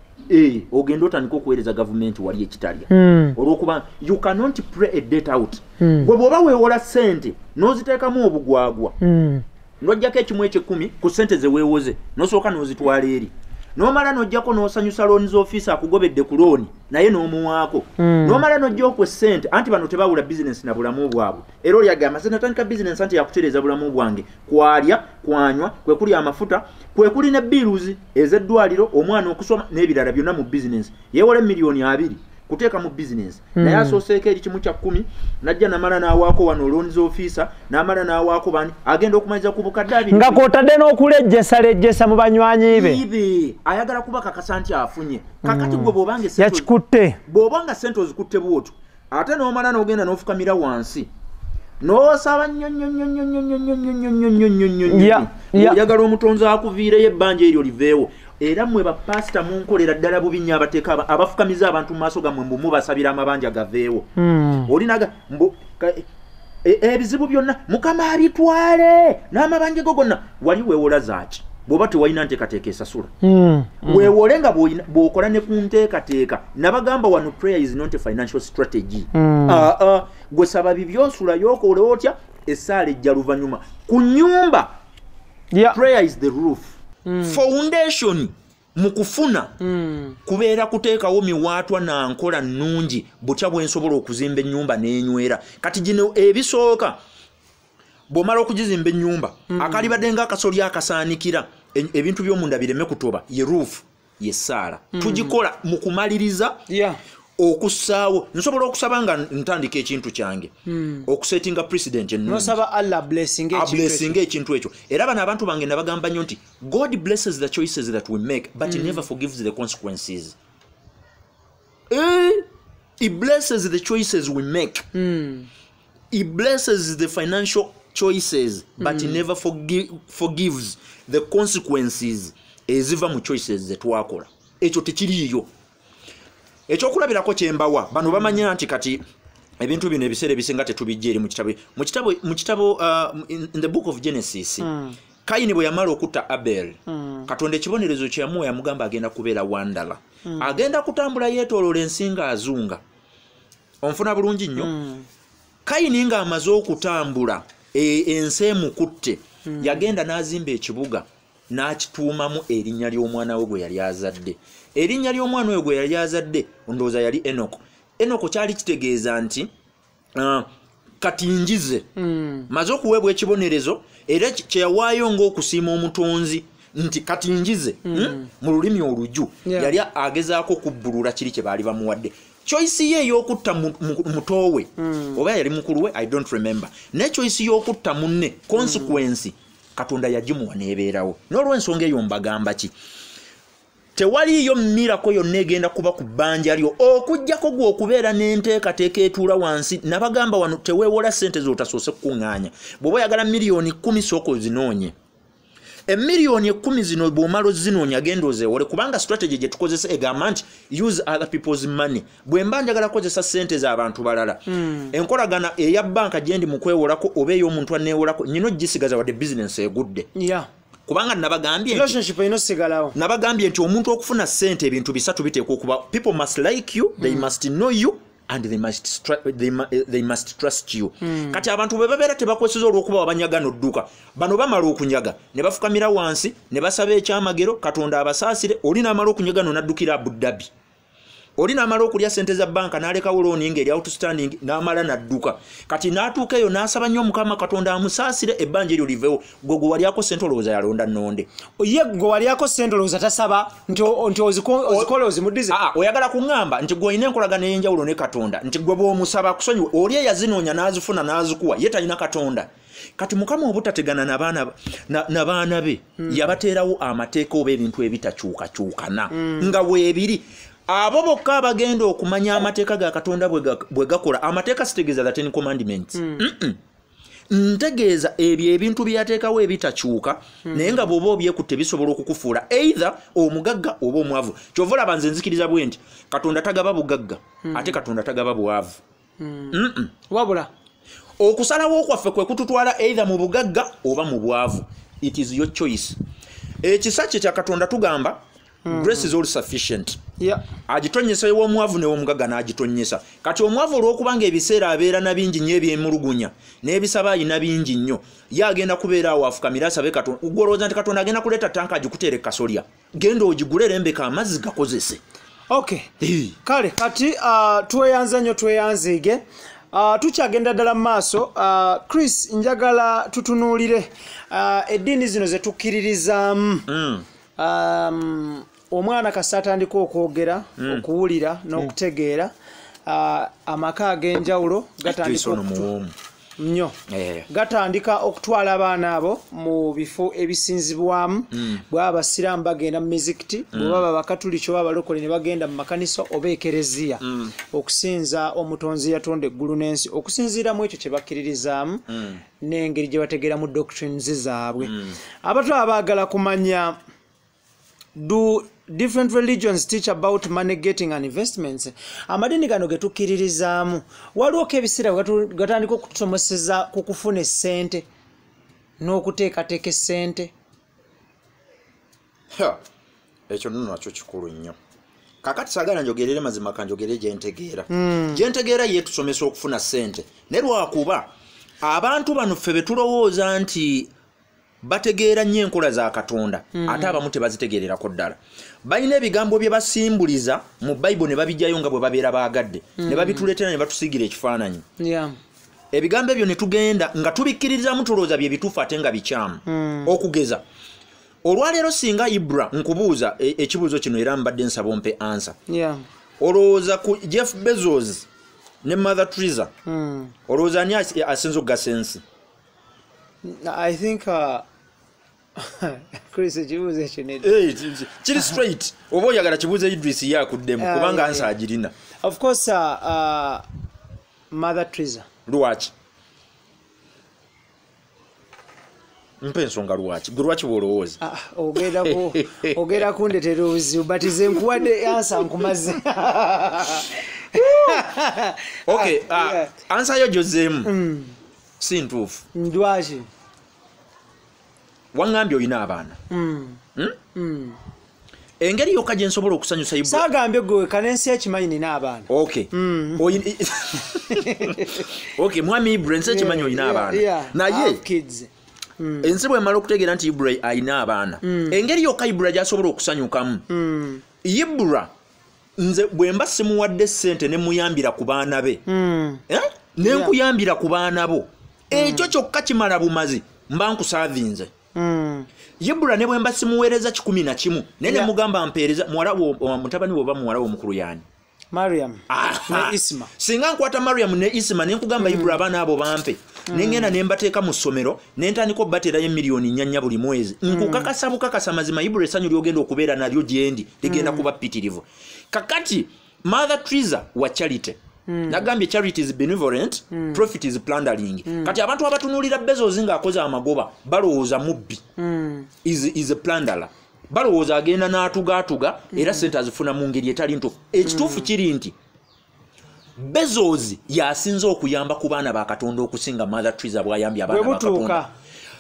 eh ogenda otandika okuweereza gavumenti wali ekitalya mm. olwokuba you cannot pray a debt out mm. gwe bw'oba weewola ssente n'oziteekamu obugwagwa mm. Nojjako ekimu ekyekumi ku ssente ze weewoze n'osooka n'ozitwala eri n'omala n'ojjako n'osanyusa loans office akugobedde ku looni naye n'omuwaako mm. n'omala n'ojjako ssente anti bano tebawula business na bulamu bwabwe era oli agamba sente natandika business anti yakutereeza bulamu bwange kwalya kwanywa kwe kuli amafuta kwe kuli ne bills ez'eddwaliro omwana okusoma n'ebirala byonna mu business yeewole miliyoni abiri kuteeka mu business mm. naye asooseeko eri kimu kya kkumi najja namala n'awaako wano loans officer namala n'awaako bani agenda okumaliza ku bukadde abiri nga kw'otadde n'okulejjesa lejjesa mu banywanyi be ibe ayagala kuba kakasa nti afunye kakati gwe bw'obanga ssente yakikutte bw'obanga ssente ozikutte bw'otyo ate n'omala n'ogenda n'ofukamira wansi n'osaba nnyo nnyo nnyo nnyo nnyo nnyo nnyo nnyo nnyo nnyo nnyo nnyo nnyo oyagala omutonzi akuviireyo ebbanja eryo liveewo era mwe bapasita munkolera ddala bubi abateeka abafukamiza abantu mu maaso gammwe mbu mubasabira amabanja gaveewo mm. olinaga mbu ebizibu e, byonna mukama abitwale n'amabanja go gonna wali weewola zaaki bw'oba tewalina nteekateeka esasula mm. mm. weewole nga bw'okola ne ku nteekateeka nabagamba wano prayer is not a financial strategy mm. uh, uh, gwe saba bibyosula yookole otya essaala ejja luvannyuma ku nnyumba yeah. prayer is the roof Mm. foundation mukufuna mm. kubeera kuteekawo miwaatwa na nkola nnungi butya bwensobola okuzimba ennyumba n'enywera kati gino ebisooka bw'omala okugizimba ennyumba mm. akalibadde ng'akasolya akasaanikira ebintu by'omunda bireme kutoba ye roof ye ssaala mm. tugikola mu kumaliriza yeah. okussaawo nsobola okusaba nga ntandika ekintu kyange mm. okusetinga president nosaba Allah blessing blessing ekintu ekyo era bano abantu bange nabagamba nnyo nti God blesses the choices that we make but mm. he never forgives the consequences eh he blesses the choices we make mm. he blesses the financial choices but mm. he never forgi forgives the consequences eziva mu choices zetwakola ekyo tekiriyo ekyokulabirako kyembawa bano bamanya nti kati ebintu bino ebiseera ebisinga tetubijja eri mu kitabo mu kitabo mu kitabo uh, in, in the book of Genesis mm. Kayini bwe yamala okutta Abel mm. Katonda ekibonerezo kye yamuwa yamugamba agenda kubeera wandala mm. agenda kutambula yeetooloola ensinga azunga onfuna bulungi nnyo mm. Kayini nga amaze okutambula e, ensi emukutte mm. yagenda n'azimba ekibuga n'akituumamu erinnya ly'omwana we gwe yali azadde erinnya ly'omwana we gwe yali azadde ndowooza yali Enoko Enoko kyali kitegeeza nti uh, katinjize mm. maze okuweebwa ekibonerezo era kyeyawaayo ng'okusiima omutonzi nti katinjize mm. mm? mu lulimi oluju yeah. yali agezaako kubbulula kiri kye baali bamuwadde choice ye y'okutta mutowe mm. oba yali mukulu we I don't remember ne choice y'okutta munne consequence mm. Katonda yagimuwa n'ebeerawo n'olw'ensonga eyo mbagamba ki tewaliyo miracle yonna egenda kuba ku bbanja lyo okujjako gwe okubeera n'enteekateeka etuula wansi nabagamba wano teweewola ssente z'otasoose kukuŋŋaanya bw'oba oyagala miliyoni kkumi sooka ozinoonye emiliyoni ekkumi zino bw'omala ozinoonya genda ozeewole kubanga strategy gye tukozesa egamba nti use other people's money bwe mba njagala kukozesa ssente z'abantu balala mm. enkolagana eya banka gye ndi mu kwewolako oba ey'omuntu aneewolako nyina ogisigaza wadde bizinensi egudde yeah. kubanga nabagambye relationship ino sigalawo nabagambye nti omuntu okufuna ssente ebintu bisatu biteekwa okuba people must like you they mm. must know you and they must they, they must trust you mm. kati abantu bwe babeera tebakwesiza olw'okuba wabanyaga n'odduka bano bamala okunyaga ne bafukamira wansi ne basaba ekyamagero katonda abasaasire oli n'amala okunyaga n'onaddukira Abu Dhabi oli n'amala okulya ssente za banka n'alekawo looni ng'eri outstanding n'amala n'adduka kati n'atuuka eyo n'asaba nnyo mukama katonda amusaasire ebbanja eryo liveewo gwe gwe walyako ssente olowooza yalonda nnonde ye gwe walyako ssente olowooza tasaba nti ozikola ozimuddize oyagala kuŋŋamba nti gwe olina enkolagano ey'enjawulo ne katonda nti gwe bw'omusaba kusonyiwa oli eyazinoonya n'azifuna n'azikuwa ye talina katonda kati mukama obutategana n'abaana n'abaana be yabateerawo amateeka oba ebintu ebitakyukakyukana nga weebiri abo bokka abagenda okumanya amateeka ga katonda bwe gakola amateeka sitegeeza the ten commandments mm. mm -mm. ntegeeza ebyo ebintu byateekawo ebitakyuka mm. naye nga bw'oba obyekutte bisobola okukufuula either omugagga oba omwavu kyova olaba nze nzikiriza bwe nti katonda tagaba bugagga mm. ate katonda tagaba bwavu mm. mm -mm. wabula okusalawo kwaffe kwe kututwala either mu bugagga oba mu bwavu it is your choice ekisa kye kya katonda tugamba Mm-hmm. Grace is all sufficient. Yeah. Agitonyesa ew'omwavu n'ew'omugaga n'agitonyesa. Kati omwavu olw'okubanga ebiseera abeera na bingi nnyo ebyemulugunya n'ebisaba ayina bingi nnyo ye agenda kubeera awo afukamira asabe katonda ugolooza nti katonda agenda kuleeta tanka agikuteere kasolya genda ogigule lembeka amazzi gakozese. Okay. Hey. Kale kati uh, tweyanza nnyo tweyanziige Uh, tukyagenda ddala mu maaso uh, Chris njagala tutunuulire uh, eddiini zino ze tukkiririzaamu mm. um, omwana kasa atandika okwogera mm. okuwulira n'okutegeera uh, amaka ag'enjawulo gatandika nnyo yeah. gatandika okutwala abaana abo mu bifo ebisinzibwamu mm. bw'aba basiraamu bagenda mu mizikiti mm. bwe baba bakatuliki oba abalokole ne bagenda mu makanisa oba ekereziya mm. okusinza omutonzi yatonda eggulu n'ensi okusinziiramu ekyo kye bakkiririzaamu mm. n'engeri gye bategeeramu doctrines zaabwe mm. abato abaagala kumanya do different religions teach about money getting and investments. Amadini gano getukkiririzaamu waliwo ko ebiseera gatandika okutusomeseza ku kufuna essente n'okuteekateeka essente. Ekyo nno nakyo kikulu nnyo. Kakati saagala njogerere mazima kanjogere gye ntegeera. Mm. Gye ntegeera ye tusomesa okufuna ssente. Ne lwakuba abantu bano ffe be tulowooza nti bategeera nnyo enkola za Katonda mm. ate abamu tebazitegeererako ddala. Balina ebigambo bye basimbuliza mu Bible ne babijjayo nga bwe babeera baagadde mm. ne babituleetera ne batusigira ekifaananyi. Yeah. Ebigambo ebyo ne tugenda nga tubikkiririzaamu tulowooza bye bituufu ate nga bikyamu. Mm. Okugeza olwaleero singa Ibra nkubuuza ekibuuzo kino era mbadde nsaba ompe answer. Yeah. Olowooza ku Jeff Bezos ne Mother Teresa mm. olowooza ani asinza okugasa ensi? I think uh Chris ekibuuzo ekyo ne eh kiri straight oba oyagala kibuuzo Idris yakuddemu uh, kubanga yeah, ansa yeah. agirina. Of course uh, uh Mother Teresa. Lwaki? Mpe ensonga lwaki? Lwaki bw'olowooza? Ah, ogenda ku ogenda kundetera obuzibu but nze nkuwadde ansa nkumaze. Okay, uh, yeah. Ansa yo gyozeemu mm. si ntuufu. Lwaki? Wangambye olina abaana. Mm. Hmm? Mm. Engeri yokka gye nsobola okusanyusa Ibra. Saagambye gwe kanensi ekimanyi nina abaana. Okay. Mm. Oyin... okay, mwami Ibra nsi ekimanyi olina yeah, abaana. Yeah. Naye kids. Mm. Ensi bw'emala okutegeera nti Ibra alina abaana. Mm. Engeri yokka Ibra gy'asobola okusanyukamu. Mm. Ibra nze bwe mba simuwadde ssente ne muyambira ku baana be. Mm. Eh? Ne nkuyambira ku baana bo. Ekyo kyokka kimala bumazi mba nkusaavinze. Mm. Ibra ne bwe mba simuweereza kikumi na kimu naye yeah. ne mugamba mpeereza muwala wo mutabani wo oba muwala wo mukulu yani. Mariam Aha. ne Isma Singa nkwata Mariam ne Isma ne nkugamba mm. Ibra abaana abo bampe mm. nengenda ne mbateeka mu ssomero ne ntandika obatera ye milioni nnyanya buli mwezi mm. nkukakasa bukakasa mazima Ibra essanyu lyogenda okubeera nalyo gyendi ligenda mm. kuba pitirivu kakati Mother Teresa wa charity Mm. Nagambye charity is benevolent, mm. profit is plundering. Mm. Kati abantu abatunulira Bezos nga akoze amagoba balowooza mubbi mm. is is a plunderer. Balowooza agenda n'atuga atuga mm. era sente azifuna mu ngeri etali ntuufu. Ekituufu mm. kiri nti Bezos yasinze okuyamba ku baana ba Katonda okusinga Mother Teresa bw'ayambye abaana ba Katonda.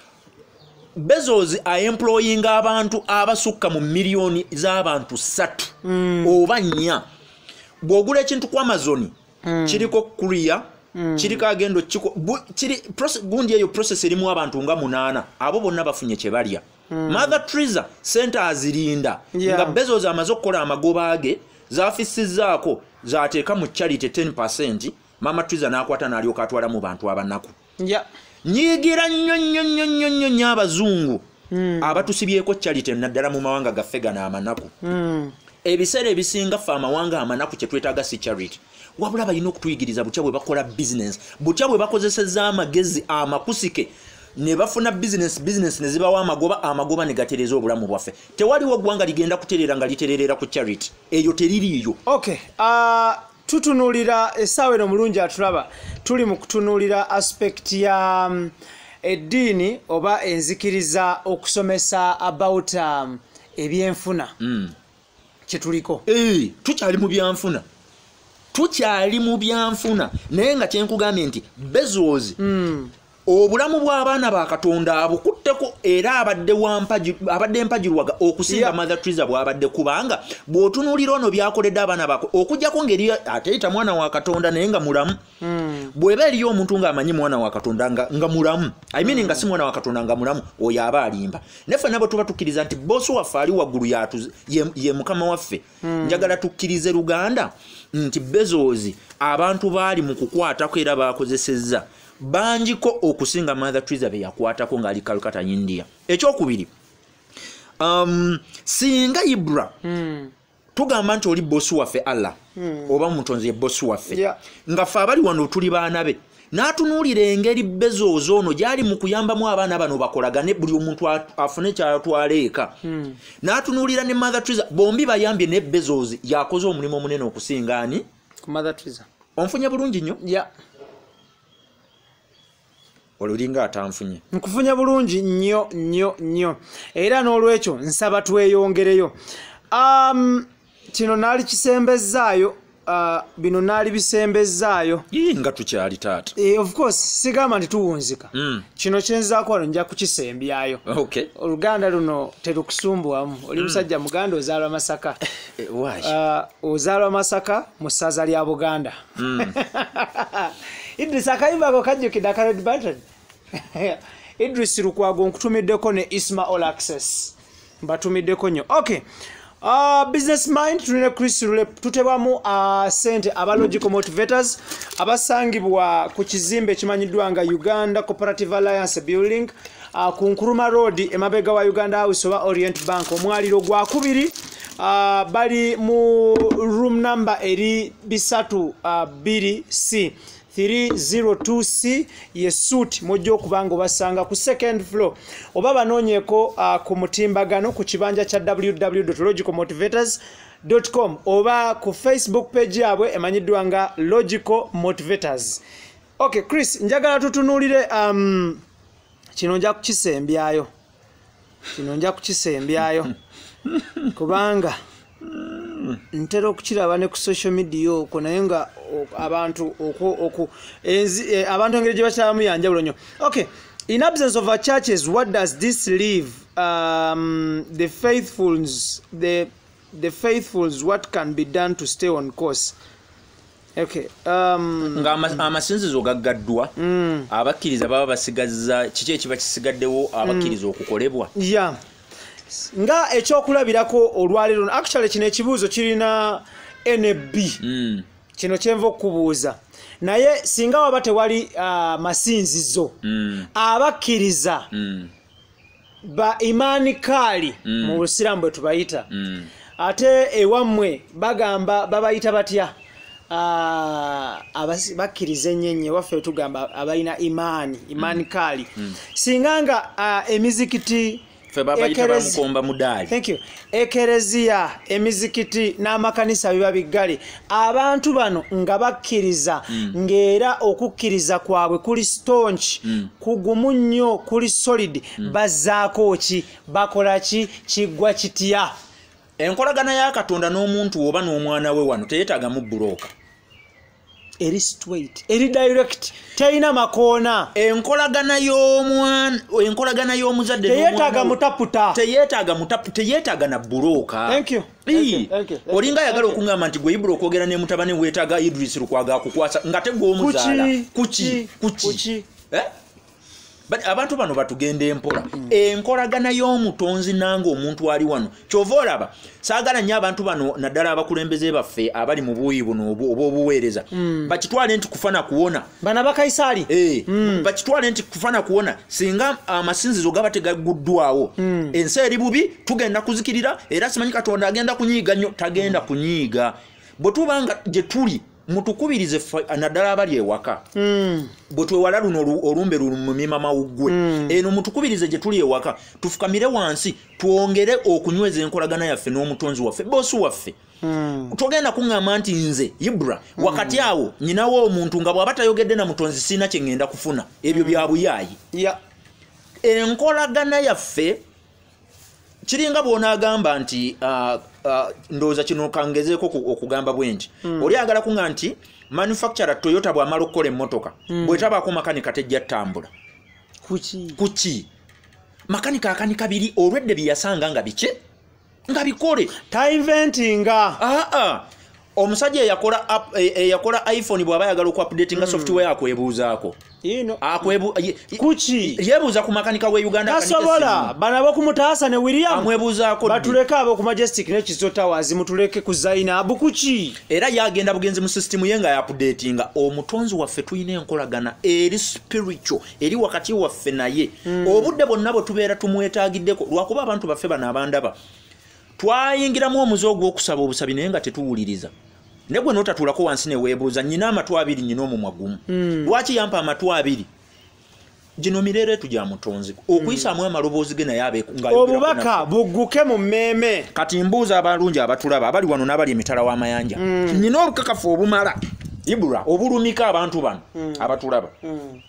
Bezos aemploying abantu abasukka mu milioni z'abantu ssatu mm. oba nnya. Bw'ogula ekintu ku Amazon Mm. Kiriko Korea mm. kiriko agendo kiko kiri process gundi eyo process erimu abantu nga munana abo bonna bafunye kye balya mm. Mother Teresa center azirinda yeah. nga Bezos amaze okukola amagoba age zaafisizaako zaateeka mu charity ten percent Mama Teresa n'akwata n'alyoka atwala mu bantu abanaku yeah. nyigira nnyo nnyo nnyo nnyo nnyo nnyo abazungu mm. abatusibyeko charity naddala mu mawanga gaffe gano amanaku mm. ebiseera ebisinga ffe amawanga amanaku kye twetaaga si charity wabula balina okutuyigiriza butya bwe bakola business butya bwe bakozeseza amagezi amakusike ne bafuna business business ne zibawa amagoba amagoba ne gatereza obulamu bwaffe tewaliwo ggwanga ligenda kuterera nga litererera ku charity eyo teririyo. Okay uh, tutunulira essaawa eno mulungi atulaba tuli mu kutunulira aspect ya um, eddiini oba enzikiriza okusomesa about um, ebyenfuna mm. kyetuliko hey, tukyali mu byanfuna tukyali mu byanfuna naye nga kyenkugambye nti Bezos mm. obulamu bw'abaana ba Katonda abukutteko era abadde wampaji abadde mpajirwaga okusinga yeah. Mother Teresa bw'abadde kubanga bw'otunuulira ono byakoledde abaana bako okujjako ngeri ateyita mwana wa Katonda naye nga mulamu mm. bw'eba eriyo omuntu ng'amanyi mwana wa Katonda nga, nga mulamu I mean mm. nga si mwana wa Katonda nga mulamu oyo aba alimba neffe nabo tuba tukkiriza nti bosi waffe ali waggulu yatu ye, ye mukama waffe mm. njagala tukkirize Luganda nti Bezos abantu baali mu kukwatako era bakozesezza banjiko okusinga Mother Teresa be yakwatako ng'ali Calcutta India. Ekyokubiri um, singa Ibra mm. tugamba nti oli bosi waffe Allah mm. oba mutonzi ye bosi waffe yeah. nga ffe abali wano tuli baana be n'atunuulira engeri Bezos ono gyali mu kuyambamu abaana bano bakolagane buli omuntu afune kyatwala eka mm. n'atunuulira ne Mother Teresa bombi bayambye ne Bezos yakoze omulimu omunene okusinga ani ku Mother Teresa. Onfunye bulungi nnyo yeah. Olulinga atanfunye nkufunye bulungi nnyo nnyo nnyo era n'olwekyo nsaba tweyongereyo um, kino naali kisembezaayo uh, bino naali bisembezaayo nga tukyali taata eh, of course sigamba nti tuwunzika mm. kino kyenzaako wano nja kukisembyayo okay. Oluganda luno terukusumbuwamu oli musajja mm. Muganda ozaalwa Masaka eh, uh, ozaalwa Masaka mu ssaza lya Buganda mm. Idris akayimba ko kajjukidde akared button Idris Lukwago nkutumiddeko ne Isma All Access mbatumiddeko nnyo. Okay uh, business mind tulina Chris Rule tutebwamu uh, sente aba logical motivators abasangibwa ku kizimbe kimanyiddwa nga Uganda Cooperative Alliance Building uh, ku Nkuruma Road emabega wa Uganda House oba Orient Bank omwaliro gwa kubiri uh, bali mu room number eri bisatu uh, biri C three oh two C ye suit mojjo kubanga basanga ku second floor oba banonyeko uh, ku mutimbagano ku kibanja cha w w w dot logical motivators dot com oba ku Facebook page yabwe emanyiddwa nga Logical Motivators. Okay Chris njagala tutunulire um kino nja kukisembyayo kino nja kukisembyayo kubanga ntero okukiraba ne ku social media okwo naye nga abantu okwo oku enzi eh, abantu engeri gye bakyamu yanjawulo nnyo. Okay in absence of our churches what does this leave um, the faithfuls the the faithfuls what can be done to stay on course? Okay um nga amasinzizo gaggaddwa mm. abakkiriza baba basigazza kiki ekiba kisigaddewo abakkiriza okukolebwa yeah nga ekyokulabirako olwaliro actually kino ekibuuzo kirina N B mm. kino kyenva okubuuza naye singa waba tewali uh, masinzizo mm. abakkiriza mm. ba imani kali mm. mu Busiraamu bwe tubayita mm. ate ewammwe bagamba babayita batya abasi bakkiriza ennyenye waffe tugamba abalina imaani imaani mm. kaali mm. singa nga uh, emizikiti Thank you. Ekereziya, emizikiti n'amakanisa biba biggale. Abantu bano nga bakkiriza mm. ng'era okukkiriza kwabwe kuli staunch, mm. kugumu nnyo, kuli solid, mm. bazzaako ki, bakola ki, kiggwa kitya. Enkolagana ya Katonda n'omuntu oba n'omwana we wano teyeetaaga mu bulooka. Eri straight, eri direct, teina makona. Enkolagana y'omwana, enkolagana y'omuzadde teyetaaga mutaputa. Teyetaaga mutaputa, teyetaaga na buloka. Thank you. Thank you. Olinga yagala okungamba nti gwe Ibro okwogera ne mutabani weetaaga Idris Lukwaga akukwasa nga tegwa omuzaala. Kuki, kuki, kuki. Eh? But abantu bano batugenda empola. Mm. Enkolagana y'omutonzi nange omuntu ali wano. Kyova olaba saagala nnyo abantu bano naddala abakulembeze baffe abali mu buuyi buno obw'obuweereza. Mm. Bakitwale nti kufana kuwona. Bana bakaisaali. Eh, mm. Bakitwale nti kufana kuwona singa amasinzizo gaba tegaguddwawo. Mm. Ensi eri bubi tugenda kuzikirira era simanyi Katonda agenda kunyiiga nnyo tagenda kunyiiga. Bwe tubanga gye tuli mutukubirize naddala abali ewaka. Mm. Bwe twewala luno olumbe lumumima mawuggwe. Mm. Eno mutukubirize gye tuli ewaka tufukamire wansi twongere okunyweza enkolagana yaffe n'omutonzi waffe bosi waffe. Mm. Togenda kuŋŋamba nti nze Ibra mm. wakati awo nyinawo omuntu nga bw'aba tayogedde na mutonzi sina kye ŋŋenda kufuna ebyo mm. bya buyaayi. Yeah. Enkolagana yaffe kiringa bw'onaagamba nti uh, uh, ndowooza kino kangezeeko okugamba bwenti. Mm. Oli agala kuŋŋa nti manufacturer Toyota bw'amala okukola emmotoka mm. bw'etabaako makanika tejja ttambula. Kuki? Kuki? Makanika akanika biri olwedde bye yasanga nga biki? Nga bikole. Ta inventinga. Ah ah. Omusajja yakola yakola iPhone bw'aba yagala okuupdatinga mm. software akwebuuzaako. Ino akwebu kuki yebuuza ku makanika we Uganda kasobola bana bokumutaasa ne William amwebuuzaako batuleka abo ku Majestic ne Kizo Towers mutuleke ku Zainab kuki era yagenda bugenzi mu system ye nga updatinga omutonzi waffe tuyina enkolagana eri spiritual eri wakati waffe naye mm. obudde bonna bo tubeera tumwetaagiddeko lwakuba abantu baffe bana abandaba twayingiramu omuzo ogw'okusaba obusabi naye nga tetuwuliriza. Negwe notatulako wansi ne weebuuza nyina amatwa abiri nyina omumwa gumu. Mm. Lwaki yampa amatwa abiri? Gino mirere tujja mutonzi. Okuyisaamu mm. amaloboozi ge naye abe nga obubaka bugguke mu mmeeme. Kati mbuuza abalungi abatulaba abali wano n'abali emitala w'amayanja. Mm. Nyina obukakafu obumala. Ibra obulumika abantu bano mm. abatulaba. Mm.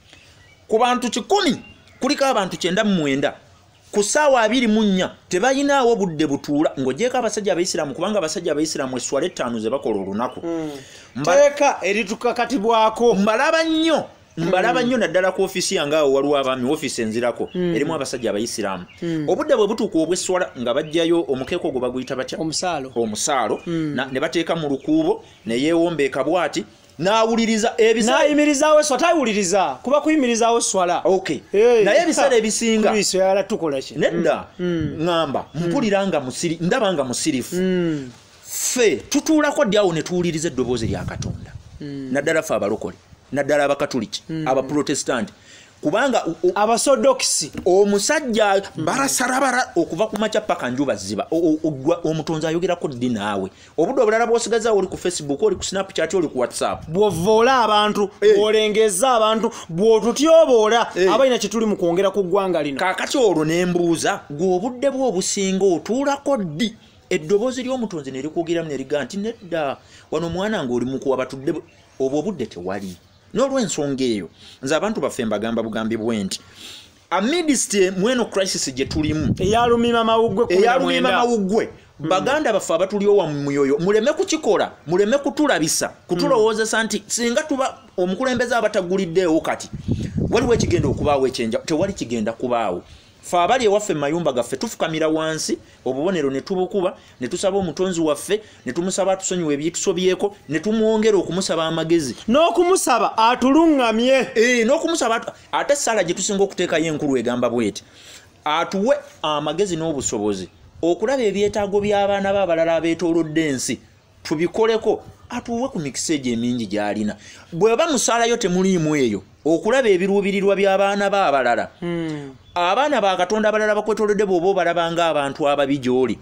Ku bantu kikumi kuliko abantu kyenda mu mwenda. Ku ssaawa abiri mu nnya tebayinaawo budde butuula ng'ogyeko abasajja abayisiraamu kubanga abasajja abayisiraamu esswala ettaano ze bakola olunaku. Mm. Teeka eritukakatibwako. Mbalaba nnyo mbalaba nnyo mm. naddala ku ofiisi yange awo waliwo abaami ofiisi enzirako mm. erimu abasajja abayisiraamu. Mm. Obudde bwe butuuka obw'esswala nga bajjayo omukeeko gwe baguyita batya? Omusaalo. Omusaalo mm. ne bateeka mu lukuubo ne yeewombeeka bw'ati. Naawuliriza ebisa naayimirizaawo swala tayawuliriza kuba kuyimirizaawo swala. Okay. Hey. Naye ebiseera ebisinga Kristo yala tukola ki? Nedda mm. ngamba mpulira nga musiri ndaba nga musirifu. Mm. Ffe tutuulako ddi awo ne tuwuliriza eddoboozi lya Katonda. Mm. Naddala ffe abalokole naddala abakatuliki mm. abaprotestanti kubanga abasodokisi omusajja barasarabara okuva ku makya paka njuba ziba omutonzi ayogerako ddi naawe obudde obulala bwosigaza oli ku Facebook oli ku Snapchat oli ku WhatsApp bw'ovoola abantu bw'olengeza abantu bw'otutyoboola abalina kye tuli mu kwongera ku ggwanga lino. Kaakati olwo ne mbuuza gwe obudde bwe obusinga otuulako ddi eddoboozi ly'omutonzi ne likuwugiramu ne ligaa nti nedda wano mwana ng'oli mu kuwa batudde obwo obudde tewali. N'olw'ensonga eyo nze abantu baffe mbagamba bugambi bwenti amidst mweno crisis gye tulimu eyalumima mawuggwe eyalumima mawuggwe mm. baganda baffe abatuliowa mu myoyo muleme kukikola muleme kutulabisa kutulowoozesa nti singa tuba omukulembeze abataguliddeewo kati waliwo ekigenda okubaawo ekyenja tewali kigenda kubaawo. Ffe abali ewaffe mu mayumba gaffe tufukamira wansi obubonero ne tubukuba ne tusaba omutonzi waffe ne tumusaba atusonyiwe ebitusobyeko ne tumwongera okumusaba amagezi n'okumusaba atuluŋŋamye eh n'okumusaba ate sala gye tusinga okuteekayo enkulu egamba bweti atuwe amagezi n'obusobozi okulaba ebyetaago by'abaana b'abalala abeetoolodde ensi tubikoleko atuwe ku mikisa egyo emingi gy'alina bw'eba musaalayo temuliimu eyo okulaba ebiruubirirwa by'abaana b'abalala mm. abaana ba Katonda abalala bakwetoolodde bw'oba obalabanga abantu ababi gy'oli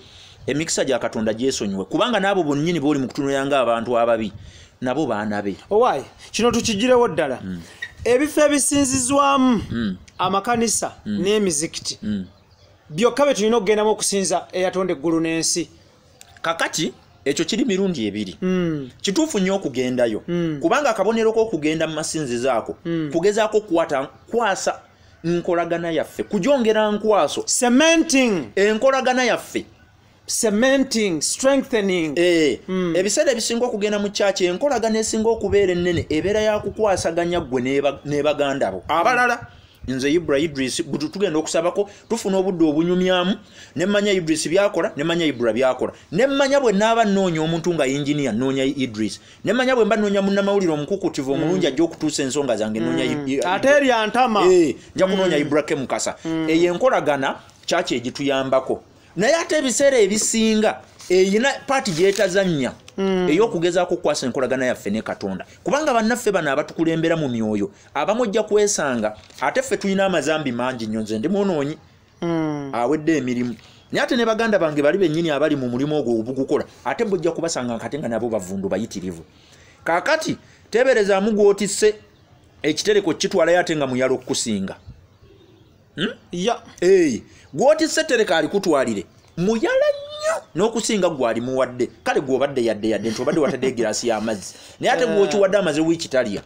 emikisa gya Katonda gyesonyiwe kubanga nabo bonnyini boli mu kutunulanga abantu ababi nabo baana be owaayi kino tukigirewo ddala mm. ebifo ebisinzizwamu mm. amakanisa mm. n'emizikiti mm. byokka bye tulina okugendamu okusinza eyatonda eggulu n'ensi kakati ekyo kiri mirundi ebiri mm. kituufu nnyo okugendayo mm. kubanga akabonero k'okugenda mu masinzizo ako mm. kugezaako kwata kwasa nkolagana yaffe kujongera nkwaso cementing enkolagana yaffe cementing strengthening eh mm. ebiseera ebisinga okugenda mu church enkolagana esinga okubeera ennene ebeera ya kukwasaganya gwe ne baganda bo abalala nze Ibra Idris butu tugenda okusabako tufuna obudde obunyumyamu ne manya Idris byakola ne manya Ibra byakola ne manya bwe naba nnoonya omuntu nga engineer nnoonya Idris ne manya bwe mba nnoonya munnamawulire omukukutivu omulungi ajja okutuusa ensonga zange nnoonya ate eri antama eh nja kunoonya Ibrahim Mukasa eyo enkolagana church egituyambako naye ate ebiseera ebisinga eyina paati gyetazannya mm. ey'okugezaako okukwasa enkolagana yaffe ne Katonda kubanga bannaffe bano abatukulembera mu myoyo abamujja kwesanga ate ffe tulina amazambi mangi nnyo nze ndi munoonyi mm. awedde emirimu naye ate ne baganda bange bali bennyini abali mu mulimu ogwo obugukola ate bujja kubasanga nkate nga nabo bavundu bayitirivu kaakati teeberezaamu gw'otisse ekitereko kitwalayo ate nga muyala okukusinga hmm? ya hey. gw'otisse tereka alikutwalire muyala nnyo n'okusinga gwali muwadde kale gw'obadde yadde yadde nti obadde watadde egirasi y'amazzi naye ate gw'okiwadde amaze wiiki talya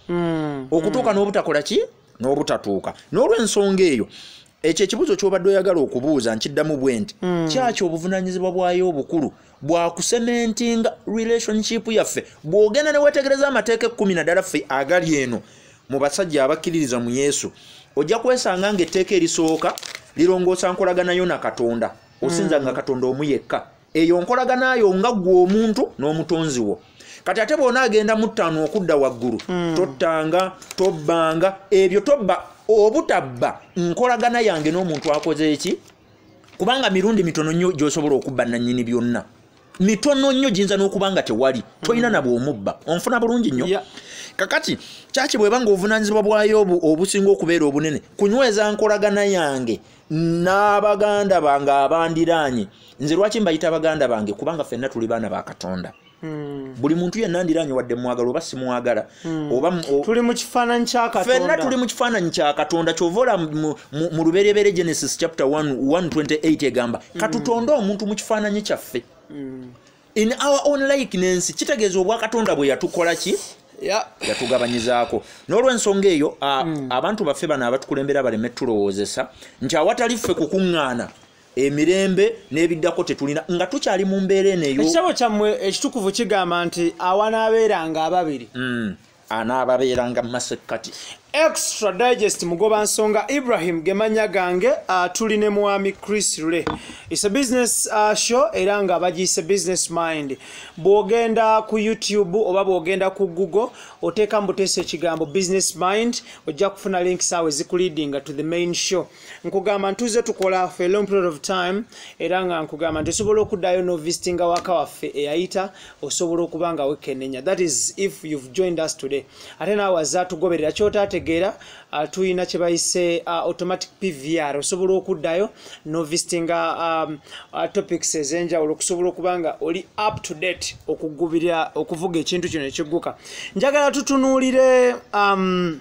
mm. okutuuka n'obutakola ki n'obutatuuka n'olw'ensonga eyo ekyo ekibuzo ky'obadde oyagala okubuuza nkiddamu bwe nti mm. kyaki obuvunaanyizibwa bwayo obukulu bwakusementinga relationship yaffe bw'ogenda ne weetegereza amateeka ekkumi naddala ffe agali eno mu basajja abakkiririza mu Yesu ojja kwesanga ng'etteeka erisooka lirongoosa nkolaganayo na Katonda osinza nga Katonda omu yekka eyo nkolaganayo nga gwe omuntu n'omutonzi wo kati ate bw'ona agenda mu ttaano okudda waggulu mm. tottanga tobbanga ebyo tobba obutabba nkolagana yange n'omuntu akoze eki kubanga mirundi mitono nnyo gy'osobola okubba nannyini byonna mitono nnyo giyinza n'okubanga tewali tolina mm. nabwe omubba onfuna bulungi nnyo yeah. kakati kyaki bweba ng'obuvunaanyizibwa bwayo obusinga okubeera obunene kunyweza nkolagana yange n'abaganda bange abandiraanye nze lwaki mbayita baganda bange kubanga ffenna tuli baana ba Katonda mm. buli muntu yenna ndiraanye wadde mwagala oba simwagala mm. oba tuli mu kifaananyi kya Katonda ffenna tuli mu kifaananyi kya Katonda ky'ovola mu lubereberye Genesis chapter one twenty-eight egamba mm. katutonde omuntu mu kifaananyi kyaffe mm. in our own likeness kitegeeza obwa Katonda bwe yatukola ki yeah. yatugabanyizaako n'olw'ensonga eyo mm. abantu baffe bano abatukulembera baleme tulowoozesa nti awatali ffe kukuŋŋaana emirembe n'ebiddako tetulina nga tukyali mu mbeera eno eyo ekitabo kyammwe ekitukuvu kigamba nti awanaabeeranga ababiri mm. anaababeeranga mu masekkati Extra Digest mugoba nsonga Ibrahim gemanya gange uh, tuli ne mwami Chris Ray. It's a business uh, show era nga bagiyise Business Mind. Bwogenda ku YouTube oba bwogenda ku Google oteeka mbutese ekigambo Business Mind ojja kufuna links awe zikuleadinga to the main show. Nkugamba ntuze tukola for a long period of time era nga nkugamba ntusobola okuddayo no visiting waka waffe eyayita osobola okubanga wekenenya. That is if you've joined us today. Ate naawe azatugoberera kyota gera uh, tuyina kye bayise uh, automatic P V R osobola okuddayo no visiting um, uh, topics ezenjawulo okusobola okubanga oli up to date okugubira okuvuga ekintu kino ekigguka njagala tutunuulire um,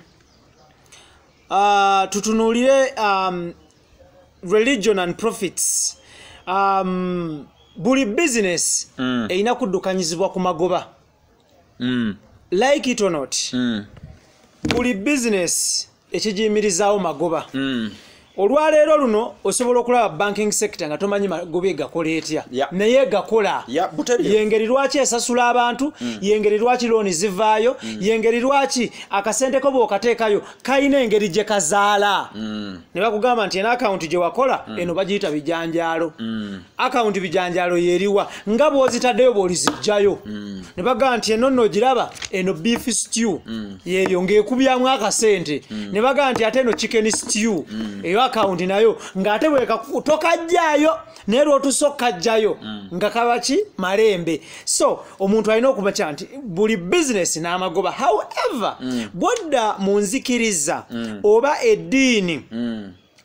uh, tutunuulire um, religion and profits um, buli business mm. erina kuddukanyizibwa ku magoba mm. like it or not mm. buli business ekijimirizaawo magoba mm. olwaleero luno osobola okulaba banking sector nga tomanyi magoba gakola etya yeah. naye gakola yeah, yengeri lwaki esasula abantu mm. yengeri lwaki looni zivaayo mm. yengeri lwaki akasente ko bw'okateekayo kayina engeri gye kazaala mm. ne bakugamba nti ena akawunti gye wakola mm. eno bagiyita bijanjaalo mm. akawunti bijanjaalo yeeriwa nga bw'ozitaddeyo bw'olizijjayo mm. ne bagamba nti eno nno giraba eno beef stew mm. yeeyo ng'ekubyamu akasente mm. ne bagamba nti ate eno chicken stew mm. eyo account nayo ngate bweka tokajjayo naye lwotusokajjayo mm. nga kabaki malembe so omuntu alina okubacha nti buli business n'amagoba however mm. bodda munzikiriza mm. oba eddiini mm.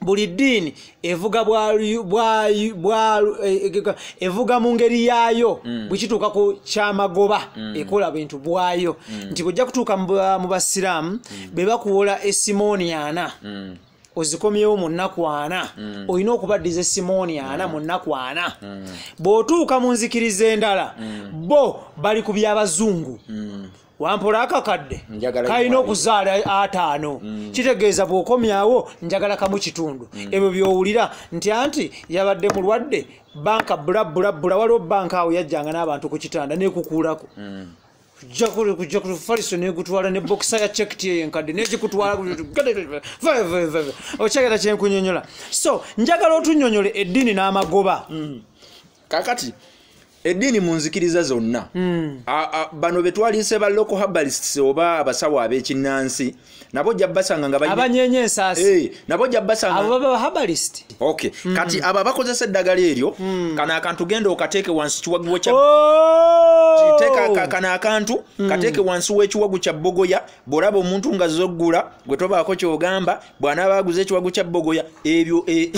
buli ddiini evuga bwa bwa evuga mu ngeri yaayo mm. bwekituuka ku kyamagoba mm. ekola bintu bwayo mm. nti bwojja kutuuka mu basiraamu mm. be bakuwola esimooni ana mm. ozikomyewo mu nnaku ana mm. olina okubaddiza esimooni ana mm. mu nnaku ana mm. bw'otuuka mu nzikiriza endala mm. bo bali ku by'abazungu mm. wampola akakadde kalina okuzaala ataano mm. kitegeeza bw'okomyawo njagala kamu kitundu mm. ebyo by'owulira nti anti yabadde mulwadde banka bulabulabula waliwo banka awo yajjanga n'abantu ku kitanda neekukuulako mm. kujja ku faliso negutwala ne bokisa ya chekti yenkadde negikutwala okyagala kyenkunyonyola so njagala otunyonyole eddiini n'amagoba mm. kakati eddiini mu nzikiriza zonna mm. bano betwalise ba local herbalists oba abasawo ab'ekinnansi nabo jja basanga nga abanyenye ensaasi hey, nabo jja basanga abo baba herbalist okay mm. kati aba bakozesa eddagala eryo mm. kana akantu genda okateeke wansi kiwagu kya oh! teka kana akantu mm. kateeke wansi w'ekiwagu kya bogoya bw'olaba omuntu nga zoggula gwe tobaako ky'ogamba bw'anaaba aguza ekiwagu kya bogoya ebyo e...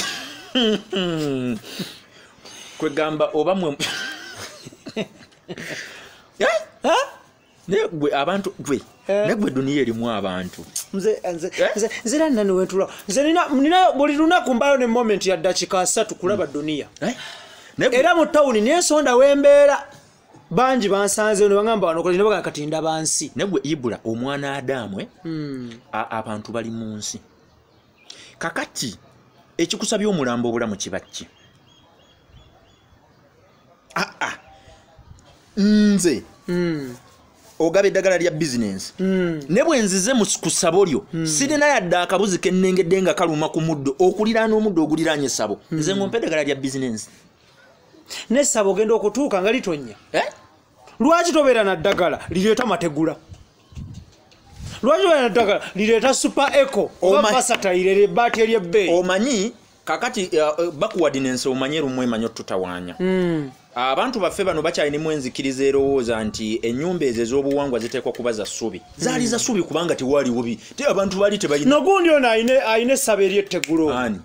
kwegamba oba mwe yeah? huh? Negwe abantu gwe negwe duniya erimu abantu nze nze nze nze nani wetula nze nina nina buli lunaku mbayo ne moment ya dakika asatu kulaba duniya eh era mu town n'ensonda wembeera banji bansanze no bangamba wano ko ndaba katinda bansi negwe ibula omwana Adamu mm. abantu bali mu nsi kakati ekikusabye omulambo obulamu kibakki ah ah nze mm. ogabe eddagala lya business mm. ne bwenzize mu kusabo lyo mm. sirina yadda akabuzi kennengedde nga kaluma ku muddo okuliraana omuddo oguliraanye sabo mm. nze ngompe eddagala lya business ne sabo genda okutuuka nga litonya eh? lwaki tobeera na ddagala lireeta mategula lwaki tobeera na ddagala lireeta super eco oba fasataire ebbaati eryebbeeyi omanyi kakati uh, bakuwadinense omanye rumwe manyo tutawaanya mm. abantu baffe bano bakyalinamu enzikiriza erowooza nti ennyumba ezo ez'obuwangwa ziteekwa kuba za ssubi zaali za ssubi kubanga tewali bubi te abantu baali tebalina nogundi ono ayina essabo eryettegulo ani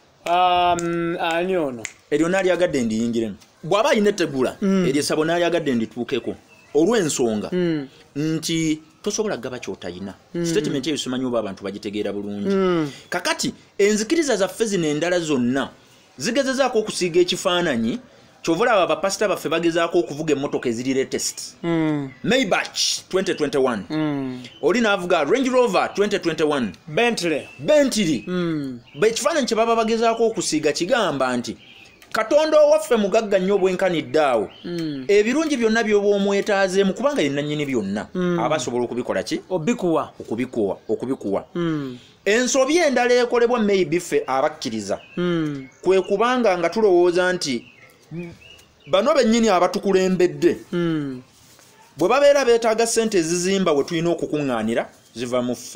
um, ani ono eryo naalyagadde ndiyingiremu bw'aba ayina ettegula mm. eryo essabo naalyagadde ndituukeko olw'ensonga mm. nti tosobola gaba kyotayina mm. statement eyo simanyi oba abantu bagitegeera bulungi mm. kakati enzikiriza zaffe zino endala zonna zigezezaako okusiiga ekifaananyi kyovula aba bapasita baffe bagezaako okuvuga emmotoka eziri latest mm. Maybach twenty twenty-one mm. oli naavuga Range Rover twenty twenty-one Bentley Bentley mm. bekifaananyi kye baba bagezaako okusiiga kigamba nti Katonda owaffe mugagga nnyo bwenkanidde awo mm. ebirungi byonna by'oba omwetaazeemu kubanga yenna nnyini byonna mm. aba asobola okubikola ki obikuwa okubikuwa okubikuwa mm. ensobi endala ekolebwa maybe ffe abakkiriza mm. kwe kubanga nga tulowooza nti bano bennyini abatukulembedde mm. bwe babeera beetaaga ssente ezizimba we tulina okukuŋŋaanira ziva mu ffe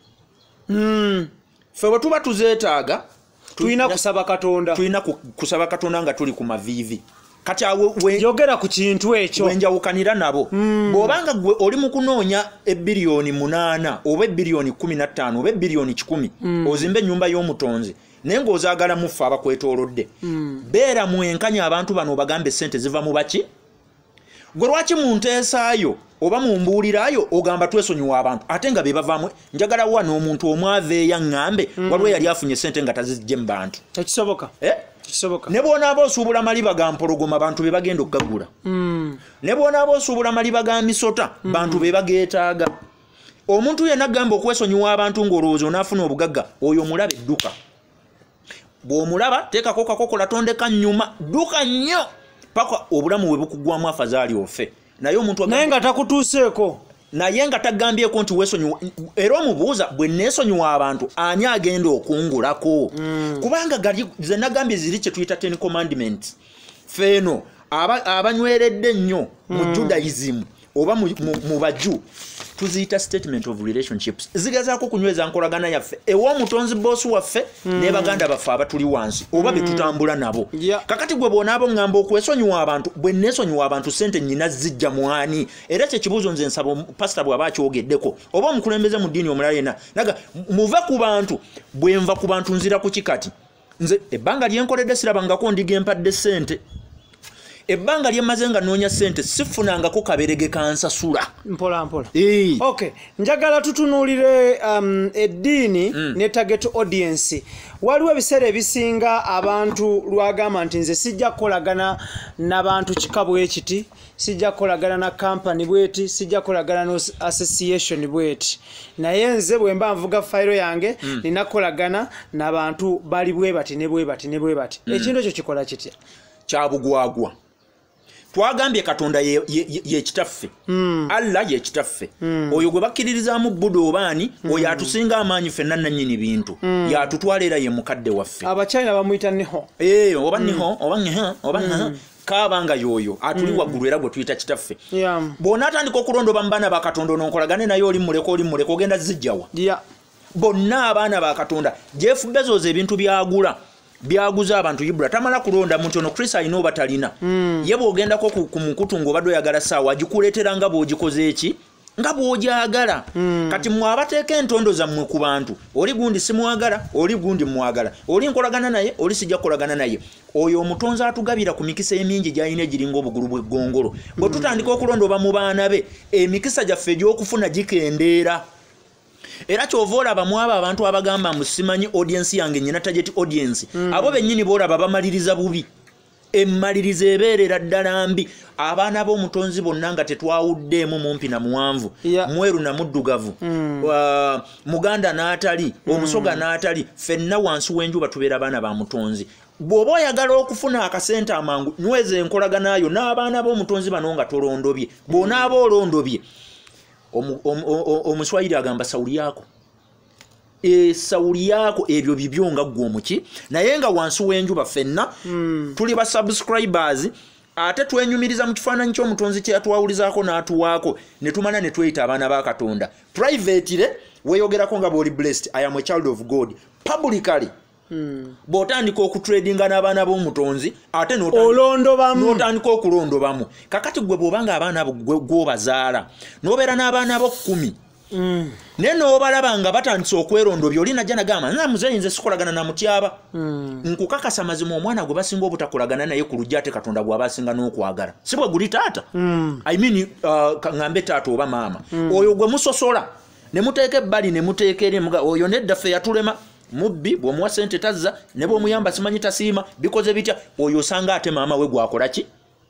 mm. ffe bwe tuba tuzeetaaga tulina kusaba Katonda tulina kusaba Katonda nga tuli ku maviivi kati awo yogera ku kintu ekyo wenjawukanira nabo mm. bw'obanga gwe oli mu kunoonya ebbiliyoni munaana oba ebbiliyoni kumi na ttaano oba ebbiliyoni kikumi mm. ozimbe ennyumba y'omutonzi naye ng'ozaagala muffe abakwetoolodde mm. beera mwenkanya abantu bano obagambe ssente ziva mu baki gwe lwaki mu nteesaayo oba mu mbuuliraayo ogamba twesonyiwa abantu ate nga be bavaamu njagala wa n'omuntu omwaveeya ŋŋambe mm. waliwo yali afunye ssente nga tazijje mu bantu tekisoboka eh? tekisoboka ne bw'onaaba osuubula maliba ga mpologoma bantu be bagenda okugagula mm. ne bw'onaaba osuubula maliba ga misota mm. bantu be bageetaaga omuntu yenna agamba okwesonyiwa abantu ng'olowooza onaafuna obugagga oyo omulaba edduka bw'omulaba teekako kakokola tondeka nnyuma dduka nnyo paka obulamu bwe bukugwamu afazaali ofe naye omuntu naye nga takutuuseeko naye nga tagambyeko nti weesonyiwa era omubuuza bwe neesonyiwa abantu ani agenda okungulako mm. kubanga gali ze nagambye ziri kye tuyita ten commandments feeno abanyweredde nnyo mu mm. Judaism oba mu, mu, mu baju tuziyita statement of relationships zigezaako kunyweza nkolagana yaffe ew'omutonzi boss waffe mm. ne baganda baffe abatuli wansi oba mm. betutambula nabo yeah. kakati gwe bw'onaabo ngamba okwesonyiwa abantu bwe neesonyiwa abantu sente nnyina zijja mwani era kye kibuuzo nze nsaba pasita bw'aba akyogeddeko oba omukulembeze mu ddiini omulala yena naga muve ku bantu bwe nva ku bantu nzira ku kikati nze ebbanga lyenkoledde sirabangako ndiga empadde sente ebbanga lyemaze nga noonya sente sifunangako kaberege kansasula mpola mpola hey. Okay njagala tutunuulire um, eddiini mm. ne target audience waliwo ebiseera ebisinga abantu lwagamba nti nze sijja kukolagana n'abantu kika bwekiti sijja kukolagana na company bweti sijja kukolagana no association bweti naye nze bwe mba nvuga fayiro yange mm. nina kukolagana n'abantu bali bwe bati ne bwe bati ne bwe bati mm. ekintu ekyo kikola kitya kyabugwagwa twagambye katonda ye, ye, ye kitaffe mm. Allah ye kitaffe mm. oyo gwe bakkiririzaamu budo obaani mm. oyo atusinga amaanyi ffenna nannyini bintu mm. yatutwalira ye mukadde waffe abachina bamuyita niho eh oba mm. niho oba nha oba nha mm. kabanga yoyo atuli mm. waggulu era gwe tuyita kitaffe yeah. bonna atandika okulondoba mu baana ba katonda ononkolagane naye oli muleko oli muleko ogenda zijjawa yeah. bonna abaana ba katonda Jeff Bezos ebintu byagula byaguza abantu Ibra tamala kulonda muntu ono Chris ayina oba talina mm. yebo ogendako ku mukutu ng'obadde oyagala saawa agikuleetera nga bw'ogikoze eki nga bw'ogyagala mm. kati mwabateeka entondo zammwe ku bantu oli gundi simwagala oli gundi mwagala oli nkolagana naye oli sijja kukolagana naye oyo omutonzi atugabira ku mikisa emingi gy'alina egiringa obugulu bw'eggongolo bwe mm. tutandika okulondoba mu baana be emikisa gyaffe egy'okufuna gikendeera era kyova olaba mu abo abantu abagamba musimanyi audience yange nyina target audience mm. abo bennyini boolaba bamaliriza bubi emmaliriza ebeerera ddala mbi abaana b'omutonzi bonna nga tetwawuddeemu mumpi na muwanvu yeah. mweru na muddugavu mm. uh, muganda n'atali mm. omusoga n'atali ffenna wansi w'enjuba tubeera abaana ba mutonzi bw'oba oyagala okufuna akasente amangu nyweza enkolaganayo n'abaana b'omutonzi bano nga tolondobye bw'onaaba olondobye omuswayiri agamba sawuli yako e sawuli yako ebyo bibyo nga gwe omuki naye nga wansi w'enjuba ffenna mm. tuli ba subscribers ate twenyumiriza mu kifaananyi ky'omutonzi kye yatwawulizaako n'atuwaako ne tumana ne tweyita abaana ba katonda privately weeyogerako nga bw'oli blessed I am a child of God publicly Mm. botandika okutradinga n'abaana b'omutonzi ate n'otandika okulondobamu kakati gwe bw'obanga abaana abo gw'obazaala n'obeera n'abaana bo kkumi mm. naye n'obalaba nga batandise okwerondobya oli najja nagamba na muzeeyi nze sikolagana na mutyaba mm. nkukakasa mazima omwana gwe basinga obutakolagana naye ku lujja ate katonda gw'aba asinga n'okwagala si bwe guli taata mm. I mean uh, ngambe taata oba maama mm. oyo gwe musosola ne muteeka ebbali ne muteeka eri oyo nedda ffe yatulema mubbi bw'omuwa sente tazza ne bw'omuyamba simanyi tasiima bikoze bitya oyo osanga ate maama we gwakola ki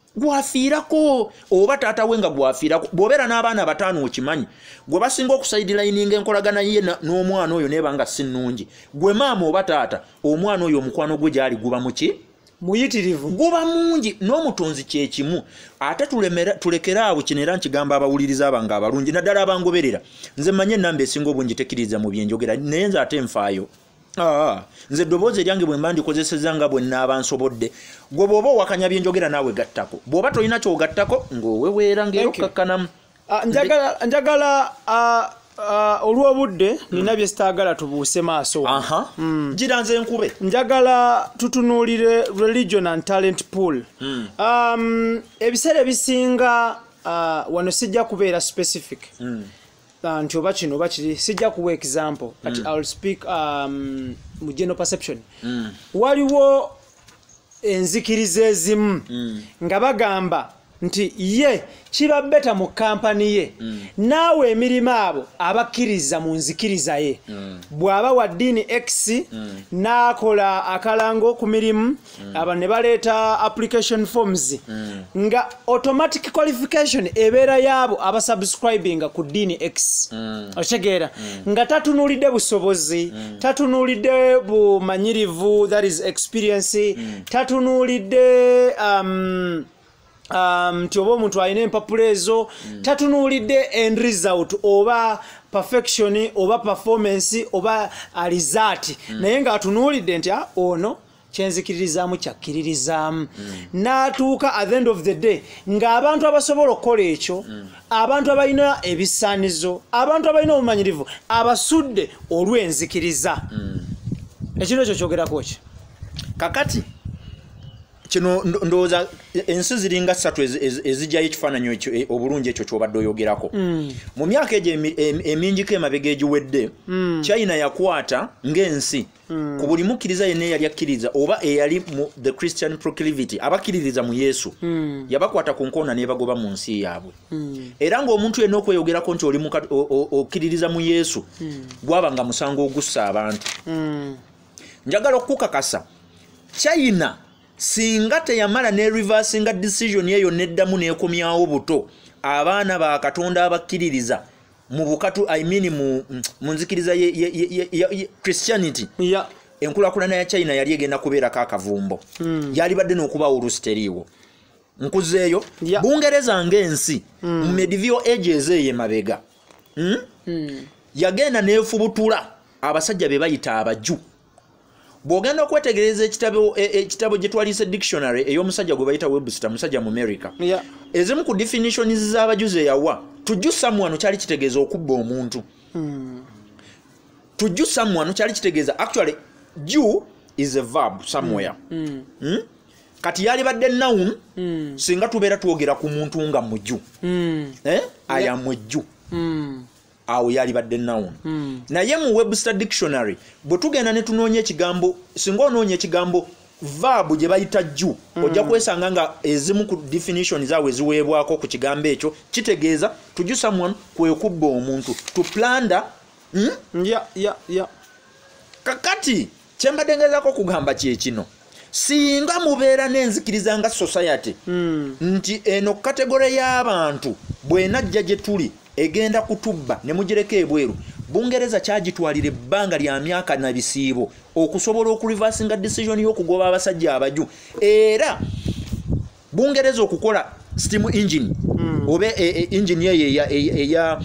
gwafiirako oba taata we nga gwafiirako bw'obeera n'abaana bataano okimanyi gwe basinga okusaidirayininga enkolagana ye n'omwana oyo neeba nga si nnungi gwe maama oba taata omwana oyo omukwano gwe gyali guba muki muyitirivu guba mungi n'omutonzi kye kimu ate tulekera abo kino era nkigamba abawuliriza abange abalungi naddala abangoberera nze manye ennamba esinga obungi tekiriza mu byenjogera naye nze ate nfaayo Ah, nze ddoboozi eryange bwe mba ndikozesezza nga bwe nnaaba nsobodde gwe bw'oba owakanya byenjogera naawe gattako bw'oba tolina kyogattako ng'oweweera ng'era okkakkanamu uh, njagala njagala uh, uh, olw'obudde nina bye sitaagala tubuuse maaso aha mm. gira nze nkube njagala tutunuulire religion and talent pool mm. um, ebiseera ebisinga uh, wano sijja kubeera specific mm. nti oba kino oba kiri sijja kuwa example but mm. I'll speak um, mu general perception mm. waliwo enzikiriza ezimu mm. nga bagamba nti ye kiba beta mu kampani ye mm. naawe emirimu abo abakkiriza mu nzikiriza ye mm. bw'aba wa ddiini X mm. n'akola akalango ku mirimu mm. aba ne baleeta application forms mm. nga automatic qualification ebeera yaabo abasubscribinga ku ddiini X mm. otegeera mm. nga tatunulidde busobozi mm. tatunulidde bumanyirivu that is experience mm. tatunulidde um, Um, nti oba omuntu alina empapula ezo mm. tatunulidde end result oba perfection oba performance oba result mm. naye nga atunulidde nti ono kyenzikiririzaamu kyakkiririzaamu mm. n'atuuka at the end of the day ng'abantu abasobola okukola ekyo mm. abantu abalina ebisaanizo abantu abalina obumanyirivu abasudde olw'enzikiriza mm. ekino ekyo kyogerako ki kakati kino ndowooza ensi ziringa ssatu ezijjayo ekifaananyi obulungi ekyo kyobadde oyogerako mu myaka egyo emingiko emabega egiwedde China yakwata ng'ensi ku buli mukkiriza yenna eyali akkiriza oba eyali mu the Christian proclivity abakkiririza mu Yesu yabakwata ku nkoona n'ebagoba mu nsi yaabwe era ng'omuntu yenna okweyogerako nti oli okkiririza mu Yesu gwabanga musango ogussa abantu njagala okukakasa China singa teyamala ne reversinga decision yeyo neddamu nekomyawo buto abaana ba Katonda abakkiririza mu bukatu I mean mu munzikiriza ye, ye, ye, ye, ye Christianity yeah. Enkulakulana ya China yali egenda kubeera kakavumbo mm. yali badde n'okuba olusiteriiwo nkuzeeyo yeah. Bungereza ng'ensi mm. mu medieval ages eye mabega mm? mm. yagenda neefubutula abasajja be bayita abaju bwogenda okwetegereza ekitabo ekitabo gye twalise dictionary ey'omusajja gwe bayita Webster musajja mu America yeah. ezimu ku definitions z'abajuze yawa tujju someone kyali kitegeeza okubba omuntu mm. tujju someone kyali kitegeeza actually Jew is a verb somewhere mm. Mm. Mm? kati yali badde noun mm. singa tubeera twogera ku muntu nga mujju mm. eh? yeah. aya mujju mm. awo yali badde noun mm. naye mu Webster dictionary bwe tugenda ne tunoonya ekigambo singa onoonya ekigambo verb gye bayita Jew mm. ojja kwesanga nga ezimu ku definition zaawe ziweebwako ku kigambo ekyo kitegeeza tujju someone kwe kubba omuntu to plunder mm? yeah, yeah, yeah. kakati kyembadde ngezaako kugamba kyekino singa mubeera n'enzikiriza nga society mm. nti eno kategore y'abantu bwenajja gye tuli egenda kutubba ne mugireko ebweru Bungereza kyagitwalira ebbanga lya myaka na bisiibo okusobola okureversinga decision y'okugoba abasajja abaju era Bungereza okukola steam engine mm. oba e, e, engine ye eya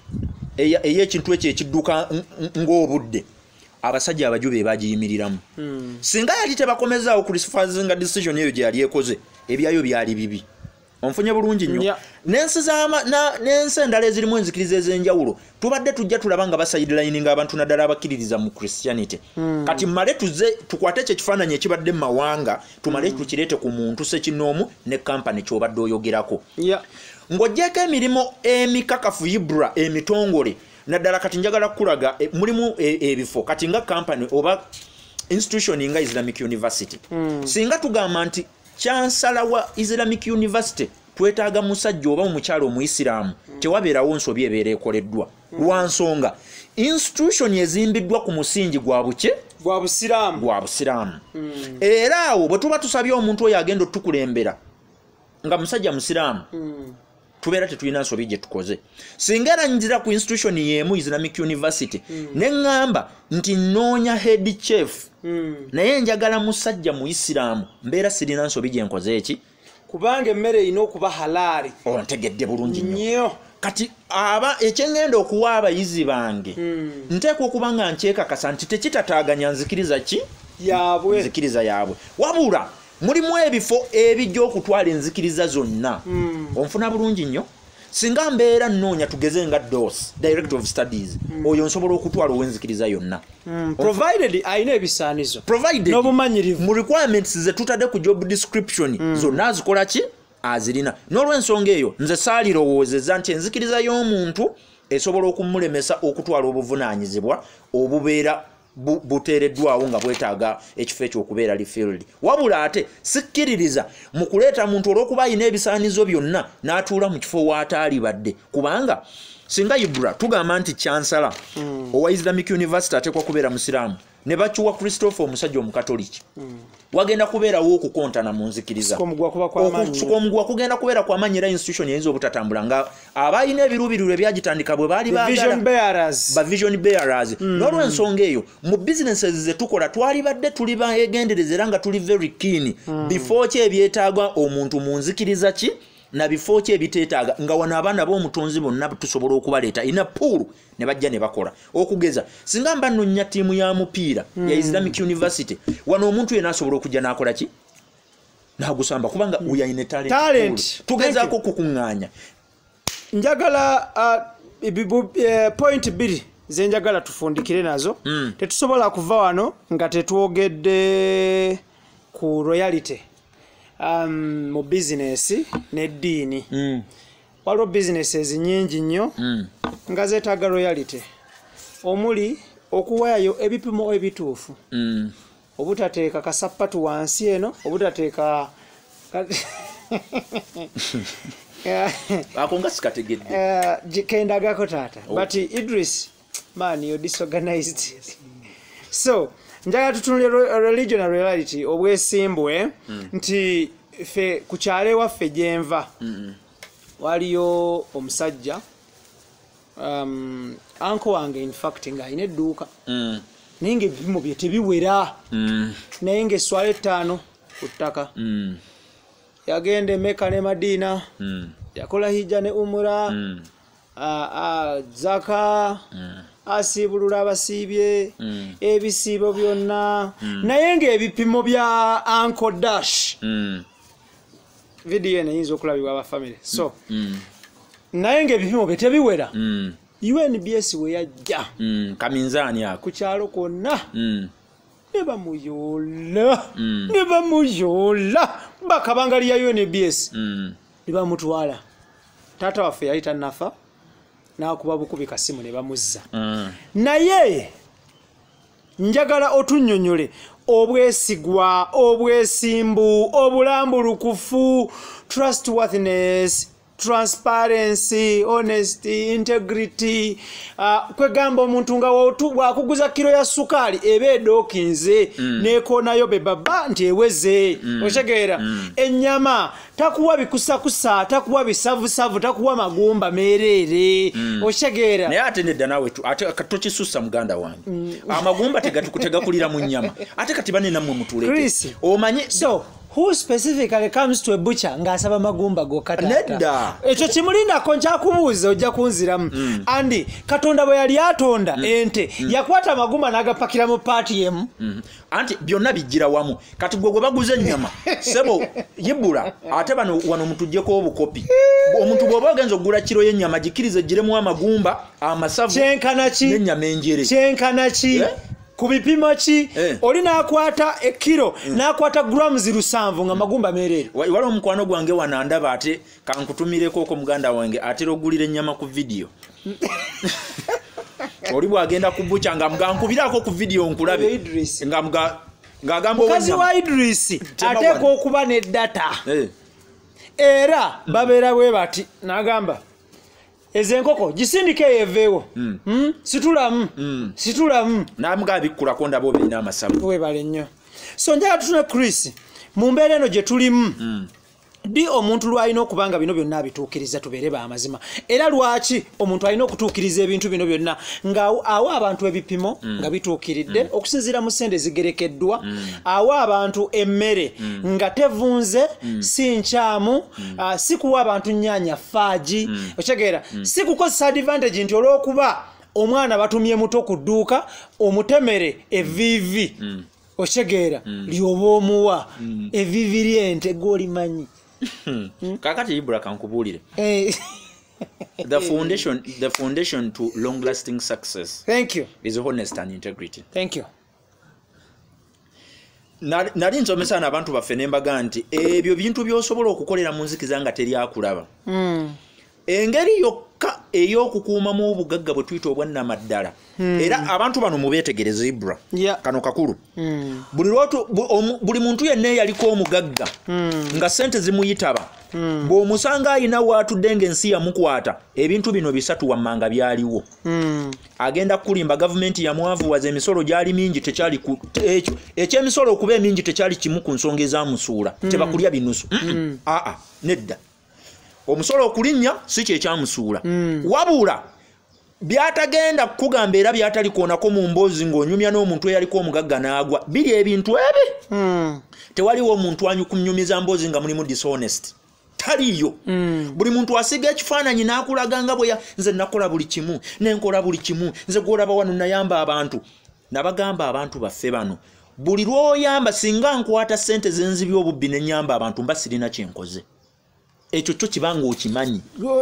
ey'ekintu ekyo ekidduka ng'obudde abasajja abaju be bagiyimiriramu mm. singa yali tebakomezaawo okureversinga decision eyo gye yali ekoze ebyayo byali bibi onfunye bulungi nnyo yeah. Nensi zama na nensi endala ezirimu enzikiriza ez'enjawulo tubadde tujja tulaba nga basidelining abantu naddala abakkiririza mu Christianity mm. kati mmale tuze tukwate ekyo ekifaananyi ekibadde mu mawanga tumale mm. tukireete ku muntu sekinoomu ne kampani kyobadde oyogerako yeah. ng'oggyeko emirimu emikakafu Ibra emitongole naddala kati njagala kulaga e, mulimu ebifo e, kati nga kampani oba institution nga Islamic University mm. singa tugamba nti chansala wa Islamic University twetaaga musajja oba omukyalo omuyisiraamu mm. tewabeerawo nsobi ebeera ekoleddwa mm. lwa nsonga institution ezimbiddwa ku musingi gwa buke gwa busiraamu gwa busiraamu mm. era awo bwe tuba tusabye omuntu oyo agenda otukulembera nga musajja musiraamu mm. tubeera tetulina nsobi gye tukoze singa era njira ku institution y'emu Islamic University mm. ne ŋŋamba nti nnoonya head chef mm. naye njagala musajja mu Isiraamu mbeera sirina nsobi gye nkoze eki kubanga emmere erina okuba halaali ontegedde bulungi nnyo kati aba ekyengenda okuwa abayizi bange mm. nteeka okuba nga nkyekakasa nti tekitataaganya nzikiriza ki yaabwe nzikiriza yaabwe wabula mulimu ebifo ebijja okutwala enzikiriza zonna mm. onfuna bulungi nnyo singa mbeera nnoonya tugeze nga D O S Director of Studies mm. oyo nsobola okutwala ow'enzikiriza yonna mm. provided ayina ebisaanizo provided n'obumanyirivu mu requirements ze tutadde ku job description mm. zonna azikola ki azirina n'olw'ensonga eyo nze saalirowoozeza nti enzikiriza y'omuntu esobola okumulemesa okutwala obuvunaanyizibwa obubeera bu, buteereddwawo nga bwetaaga ekifo ekyokubeera refilled wabula ate sikkiririza mu kuleeta muntu olw'okuba ayina ebisaanizo byonna n'atuula mu kifo w'ataalibadde kubanga singa Ibra tugamba nti chansala mm. owa Islamic University atekwa kubeera musiraamu ne bachuwa Christopher omusajja omukatoliki mm. wagenda kubeerawo okukontana mu nzikiriza okumugwa kugenda kubeera kwamanyira institution yinza obutatambula nga abayina ebiruubirirwe ebyagitandika bwe baali vision bearers ba vision bearers mm. n'olw'ensonga eyo mu businesses ze tukola twali badde tuli baegendereza era nga tuli very keen mm. before kye ebyetaaga omuntu mu nzikiriza ki na bifo ki ebiteetaaga nga wano abaana b'omutonzi bonna tusobola okubaleeta ina pool ne bajja ne bakola okugeza singa mba nno nnya ttiimu ya mupiira mm. ya Islamic University wano omuntu yenna asobola okujja n'akola ki n'agusamba kubanga mm. uyayine talent, talent. tugezaako kukuŋŋaanya njagala uh, ibibu, uh, point biri zenjagala tufundikire nazo mm. tetusobola kuva wano nga tetwogedde ku royalty um, mu business n'eddiini mm. waliwo businesses nyingi nnyo mm. nga zeetaaga royalty omuli okuwaayo ebipimo ebituufu mm. obutateeka kasappatu wansi eno obutateeka ako nga sikategedde uh, kendagako taata oh. But Idris man you're disorganized so njagala tutunulire regional reality obwesimbwe mm. nti fe kukyale waffe gyenva mm -mm. waliyo omusajja um, anko wange in fact nga ayina edduuka mm. naye nga ebipimo bye tebiwera mm. naye nga esswala ettaano ku ttaka mm. yagenda emeka ne Madiina mm. yakola hijja ne umura mm. a, a, zaka mm. asiibulula abasiibye mm. ebisiibo byonna mm. naye nga ebipimo bya Uncle Dash mm. video enayinza okulabibwa abafamily so mm. naye nga ebipimo bye tebiwera mm. U N B S we yajja mm. kaminzaani ako ku kyalo konna mm. ne bamuyola mm. ne bamuyola bakabangali ya U N B S mm. ne bamutwala taata waffe yali tannafa n'akuba bukubi kasimu ne bamuzza mm. naye njagala otunnyonnyole obwesigwa obwesimbu obulambulukufu trustworthiness transparency honesty integrity uh, kwegamba omuntu nga bwakuguza kilo ya sukali ebe edokinze mm. nekonayo bebaba nti eweze mm. otegeera mm. ennyama takuwa bikusakusa takuwa bisavusavu takuwa magumba merere mm. otegeera naye ate nedda nawe ate katokisusa muganda wange mm. amagumba tegatukutega kulira mu nnyama ate kati bane namwe mutuleke omanye so who specifically comes to a butcher ngasaba magumba go kata nedda ekyo kimulinda koncha kubuuza ojja kunziramu mm. andi katonda bwe yali atonda mm. ente mm. yakwata magumba n'agapakira mu party yemu mm. anti byonna bijjira wamu kati gwe gwe baguze ennyama sebo yibula ate bano wano mutujjeko obukopi omuntu bw'oba ogenza okugula kiro y'ennyama gikirize giremu amagumba amasavu kyenkana ki n'ennyama enjere kyenkana ki eh? Kubipima ki eh. oli nakwata ekiro mm. nakwata grams lusanvu nga magumba merere wali omukwano gwange wanandaba ate kankutumireko oko muganda wange ate rogulire nyama ku video oli bwagenda kubucha nga mgankubirako ku video nkulabe nga mga ngagamba omukazi wa Idris ate ko kuba ne data eh. era mm. babera bwe bati nagamba ezenkoko gisindike yeveewo mm. mm? situlamu mm. situlamu namuga bikula konda bo bina amasabu we bale nnyo so njala tutune Chris mu mbeera eno gye tulimu mm. di omuntu lwalina okubanga bino byonna abituukiriza tubeere ba amazima era lwaki omuntu alina okutuukiriza ebintu bino byonna nga awa abantu ebipimo mm. nga bituukiridde mm. okusinziira mu ssente zigerekeddwa mm. awa abantu emmere mm. nga tevunze mm. si nkyamu mm. uh, si kuwa abantu nnyaanya faaji mm. otegeera mm. si kukozesa advantage nti olw'okuba omwana batumye muto ku dduuka omutemere evivi mm. otegeera mm. lyoba omuwa mm. evivi lyente gw'olimanyi kakati ibura kankubulire the foundation the foundation to long lasting success thank you is honest and integrity thank you nali nsomesa n'abantu baffe nembaga nti ebyo bintu byosobola okukolera mu nzikiza nga teri akulaba mm. engeri yokka ey'okukuuma mu obugagga bwe tuyita obwannamaddala mm. era abantu bano mubeetegereze ibura yeah. kano kakulu mm. buli lwotu bu, om, buli muntu yenna yaliko omugagga mm. nga sente zimuyitaba mm. bw'omusanga ayina waatudde ng'ensi yamukwata ebintu bino bisatu wammanga byaliwo mm. agenda kulimba gavumenti yamwavuwaza emisolo gyali mingi tekyali ekyo ekyemisolo okuba emingi tekyali kimu ku nsonga ezaamusuula mm. tebakulya binusu mm. aa nedda omusolo okulinnya si kye kyamusuula mm. wabula byatagenda kugamba era byatali kuonako mu mboozi ng'onyumya n'omuntu eyaliko omugagga n'agwa biri ebintu ebi mm. tewaliwo omuntu anyukumnyumiza mboozi nga mulimu dishonest taliyo. mm. Buli muntu asiga ekifaananyi n'akulaganga bwe nze nakola buli kimu nenkola buli kimu nze gwolaba wano nayamba abantu. Nabagamba abantu baffe bano buli lw'oyamba singa nkwata ssente zenzibya obubbi ne nyamba abantu mba sirina kyenkoze. Ekyo kyo kibanga okimanyi.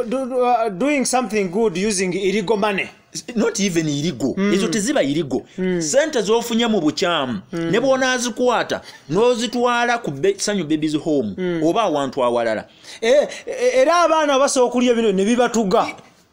Doing something good using illegal money. Not even illegal. mm. Ezo teziba illegal. mm. Sente z'ofunye mu bukyamu mm. ne bw'onaazikwata n'ozitwala ku Sanyu Babies Home mm. oba awantu awalala. Eh, era abaana basobola okulya bino ne bibatuga.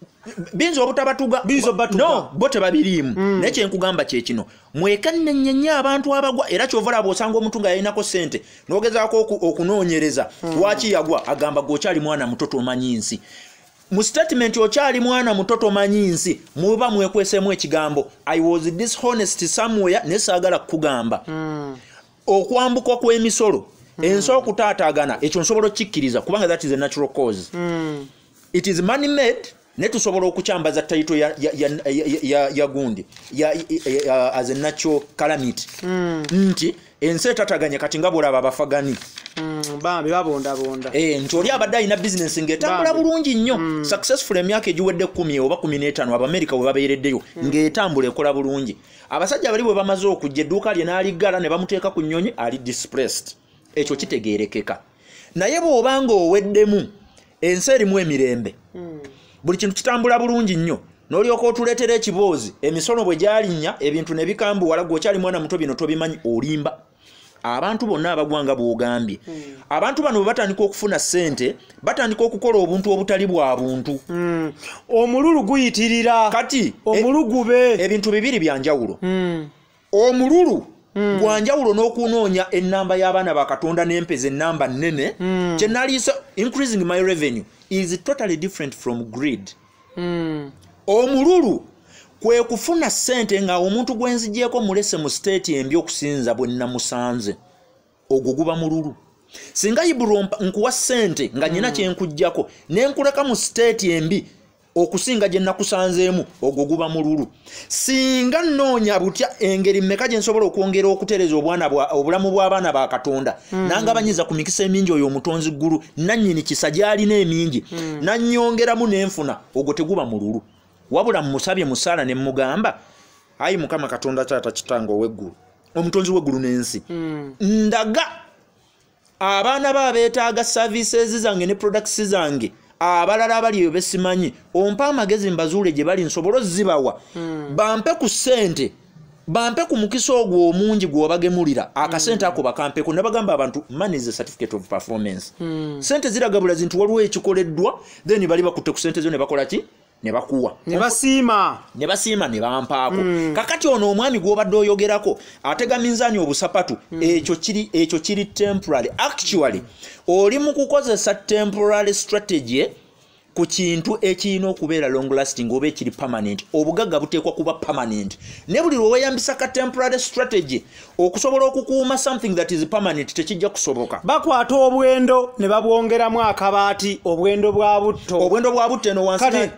Binzo obutabatuga binzo batuga no bote babirimu. mm. Nekye nkugamba kye kino mwekannyenya abantu abagwa era kyovala bosanga omuntu nga yalinako sente n'ogezaako okunoonyereza mm. lwaki yagwa agamba gokyali mwana mutoto omanyinsi. Mu statement okyali mwana mutoto manyinsi muba mwekwesemu ekigambo I was dishonest somewhere nesaagala kugamba. mm. Okwambuka kw'emisolo mm. ensolo okutaataagana ekyo nsobola okikkiriza kubanga that is a natural cause. mm. It is money made ne tusobola okukyambaza title ya ya ya, ya, ya, ya gundi ya, ya, ya as a natural calamity. mm. Nti ensi etataganya kati nga bulaba abafagani. mm. Bambi babonda bonda eh nti oli abadde alina business ng'etambula bulungi nnyo. mm. Successful emyaka egiwedde kumi oba kumi n'etaano Abamerika bwe babeereddeyo mm. ng'etambula ekola bulungi. Abasajja bali bwe bamaze okujja edduuka lye n'aliggala ne bamuteeka ku nnyonyi ali displaced. Ekyo kitegeerekeka. Naye bw'obanga oweddemu ensi erimu emirembe. mm. Buli kintu kitambula bulungi nnyo n'olyoka otuleetera ekiboozi emisono bwe gyalinnya ebintu ne bikambuwala gw'okyali mwana muto bino tobimanyi olimba. Abantu bonna abagwanga bw'ogambye. mm. Abantu bano bwe batandika okufuna ssente batandika okukola obuntu obutali bwa buntu. mm. Omululu guyitirira kati omulugube e, ebintu bibiri bya njawulo. mm. Omululu mm. gwa njawulo n'okunoonya ennamba y'abaana ba Katonda n'empeza ennamba nnene. mm. Kye naliisa increasing my revenue is totally different from greed. mm. Omululu kwe kufuna ssente nga omuntu gwenzigyeko mulese mu state embi okusinza bwe namusanze ogwo guba mululu. Singa Ibro nkuwa ssente nga nyina mm. kyenkujjako nenkuleka mu state embi okusinga gye nakusanzeemu ogwo guba mululu. Singa nnoonya butya engeri mmeka gye nsobola okwongera okutereza obwana bwa obulamu bw'abaana ba Katonda mm. nanga banyiza ku mikisa emingi oyo omutonzi ggulu nannyini kisa gy'alina emingi mm. nannyongeramu n'enfuna ogwo teguba mululu. Wabula musabye musala ne mugamba ayi Mukama Katonda Taata Kitange ow'eggulu omutonzi w'eggulu n'ensi. mm. Ndaga abaana ba beetaaga services zange ne products zange abalala abali besimanyi ompa amagezi mbazuule gye bali nsobolo zibawa. mm. Bampe ku ssente bampe ku mukisa ogwo omungi gw'obagemulira akasente ako bakampeko ne bagamba abantu money is a certificate of performance. mm. Sente ziragabula zintu waliwo ekikoleddwa then bali bakutte ku ssente zo ne bakola ki ne bakuwa ne basiima ne basiima ne bampaako. mm. Kakati ono omwami gw'obadde oyogerako atega minzaani obusapatu. mm. ekyo kiri ekyo kiri temporary. Actually oli mu kukozesa temporary strategy ku kintu ekirina okubeera long lasting oba ekiri permanent. Obugagga buteekwa kuba permanent. Ne buli lwe weeyambisa ka temporary strategy okusobola okukuuma something that is permanent tekijja kusoboka. Bakwata obwendo ne babwongeramu akabaati obwendo bwa butto obwendo bwa butto eno wansi kati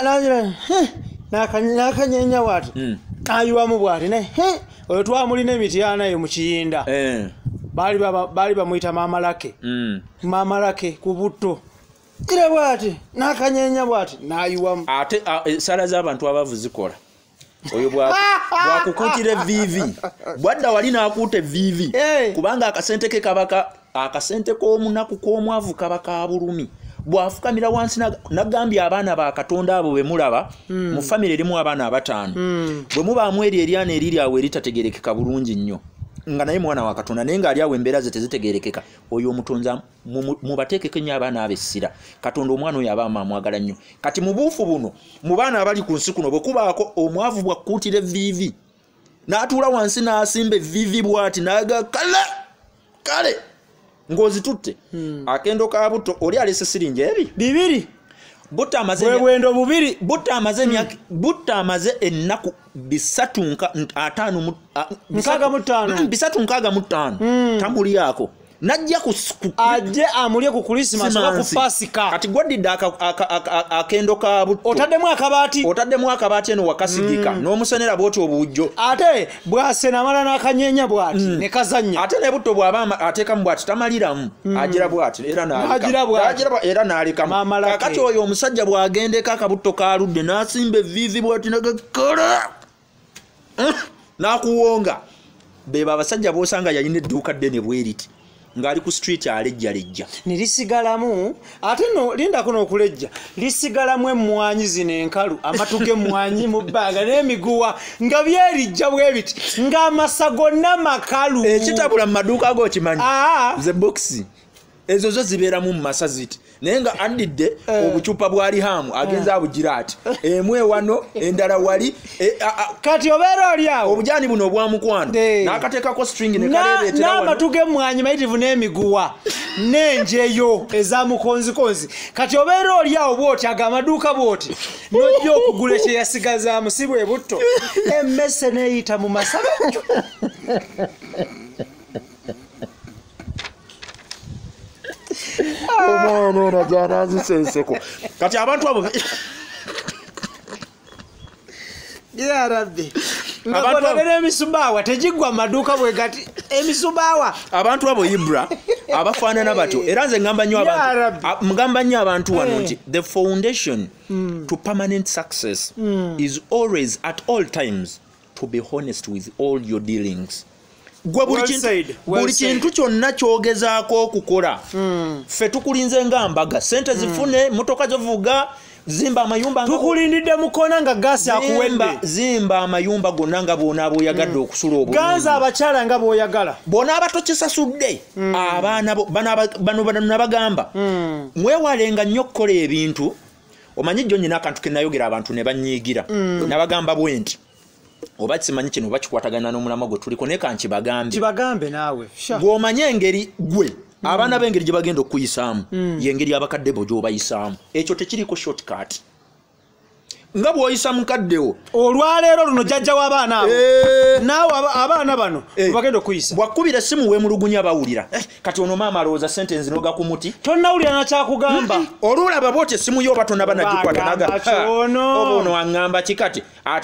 nakanyenya wati mm. ayiwamu bwati ne oyo twamulina emiti anayo mu Kiyinda. eh. Bali baba bali bamuyita Mama Lake. mm. Mama Lake ku butto kire bwati nakanyenya bwati nayiwamu ate sala z'abantu abavu zikola oyo bwa bwakukutire vivi bwadda wali nakuute vivi. hey. Kubanga akasente ke kabaka akasente k'omunaku k'omwavu kabaka bulumi bwafukamira wansi nagambye abaana ba Katonda abo be mulaba mm. mu family erimu abaana abataano. mm. Bwe mubaamu eri eryana eriri awo eritategerekeka bulungi nnyo nga naye mwana wa Katonda naye nga ali awo embeera ze tezitegerekeka oyo omutonza mubateekeko nnyo abaana ab'essira. Katonda omwana oyo abaama amwagala nnyo. Kati mu buufu buno mu baana abali ku nsi kuno bwe kubaako omwavu bwakkuutira vivi n'atuula wansi n'asimba evivi bw'ati n'aga kale kale ng'ozitutte. hmm. Akendo ka butto oli alese siringi ebi bibiri butta amaze bwendo bubiri butta amaze myaka hmm. butta amaze ennaku bisatu nka ataano nkaga mutano bisatu nkaga mutano. hmm. Tamuli yako najja ku ajje amulye ku Christmas oba ku Pasika kati gwadidde akendo ka butto otaddemu akabaati otaddemu akabaati eno wakasigika mm. n'omusenera bwoti obujjo ate bwasena amala n'akanyenya bwati mm. ne kazanya ate ne butto bw'aba ateekamu bwati tamaliramu mm. agira bwati era n'alikamu era n'alikamu kakati oyo omusajja bw'agendeko akabutto kaludde n'asimba evviivi bwati nagakala n'akuwonga beba abasajja b'osanga yalina edduuka ddene bweriti ngali ku street alejja lejja nilisigalamu ate no linda kuno okulejja lisigalamu emmwanyi zino enkalu amatuge emmwanyi mu bbaga n'emiguwa nga byerijja bwebiti ng'amasa gonna makalu ekitabula mu maduuka ago kimanyi ze boxi ezo zo zibeeramu mu masa ziti naye nga andidde obucupa bwa lihamu agenza abugiraati emwe wano endala wali kati obeera oli awo obujani buno obwamukwano n'akateekako string ne kaleebeetera wano n'amatu g'emmwanyi mayitivu n'emiguwa n'enjeyo ez'amukonzikonzi kati obeera oli awo bw'oti ago amaduuka bw'oti n'ojja okugula ekyeyasigazaamu si bwe butto emmese n'eyita mu masabajjo omwana ono gyanazisenseko kati abantu abo yarabbi ngakotalera emisubaawa tegigwa maduuka bwe gati emisubaawa abantu abo Ibra abafaanana batyo era nze ngamba nnyo abantu mugamba nnyo abantu wano nti the foundation mm. to permanent success mm. is always at all times to be honest with all your dealings gwe buli kintu kyonna kyogezaako okukola ffe tukulinze nga mbaga sente zifune motoka zovuga zimba amayumba tukulindidde mukona nga gasi akuwedde zimba amayumba gonna nga bonaabo oyagadde okusula obulungi ganza abakyala nga b'oyagala bona abatokisasudde abaana bano bano nabagamba mwewalenga nnyo okukola ebintu omanyi jjo nyina akantu ke nayogera abantu ne banyiigira nabagamba bwe nti oba kimanyi kino bakikwatagana n'omulama gwe tuliko ne kanki bagambe kibagambe naawe gw'omanye engeri gwe abaana b'engeri gye bagenda okuyisaamu y'engeri abakadde bo gy'obayisaamu ekyo tekiriko shortcut nga bw'oyisa mukaddewo olwaleero luno jjajja w'abaana abo naawe abaana bano bagenda okuyisa bwakubira essimu weemulugunya bawulira kati ono maama alowooza sente nzinoga ku muti tonnawulira nakyakugamba olulaba booti essimu yo oba tonaba nagikwata naga oba ono aŋŋamba ki kati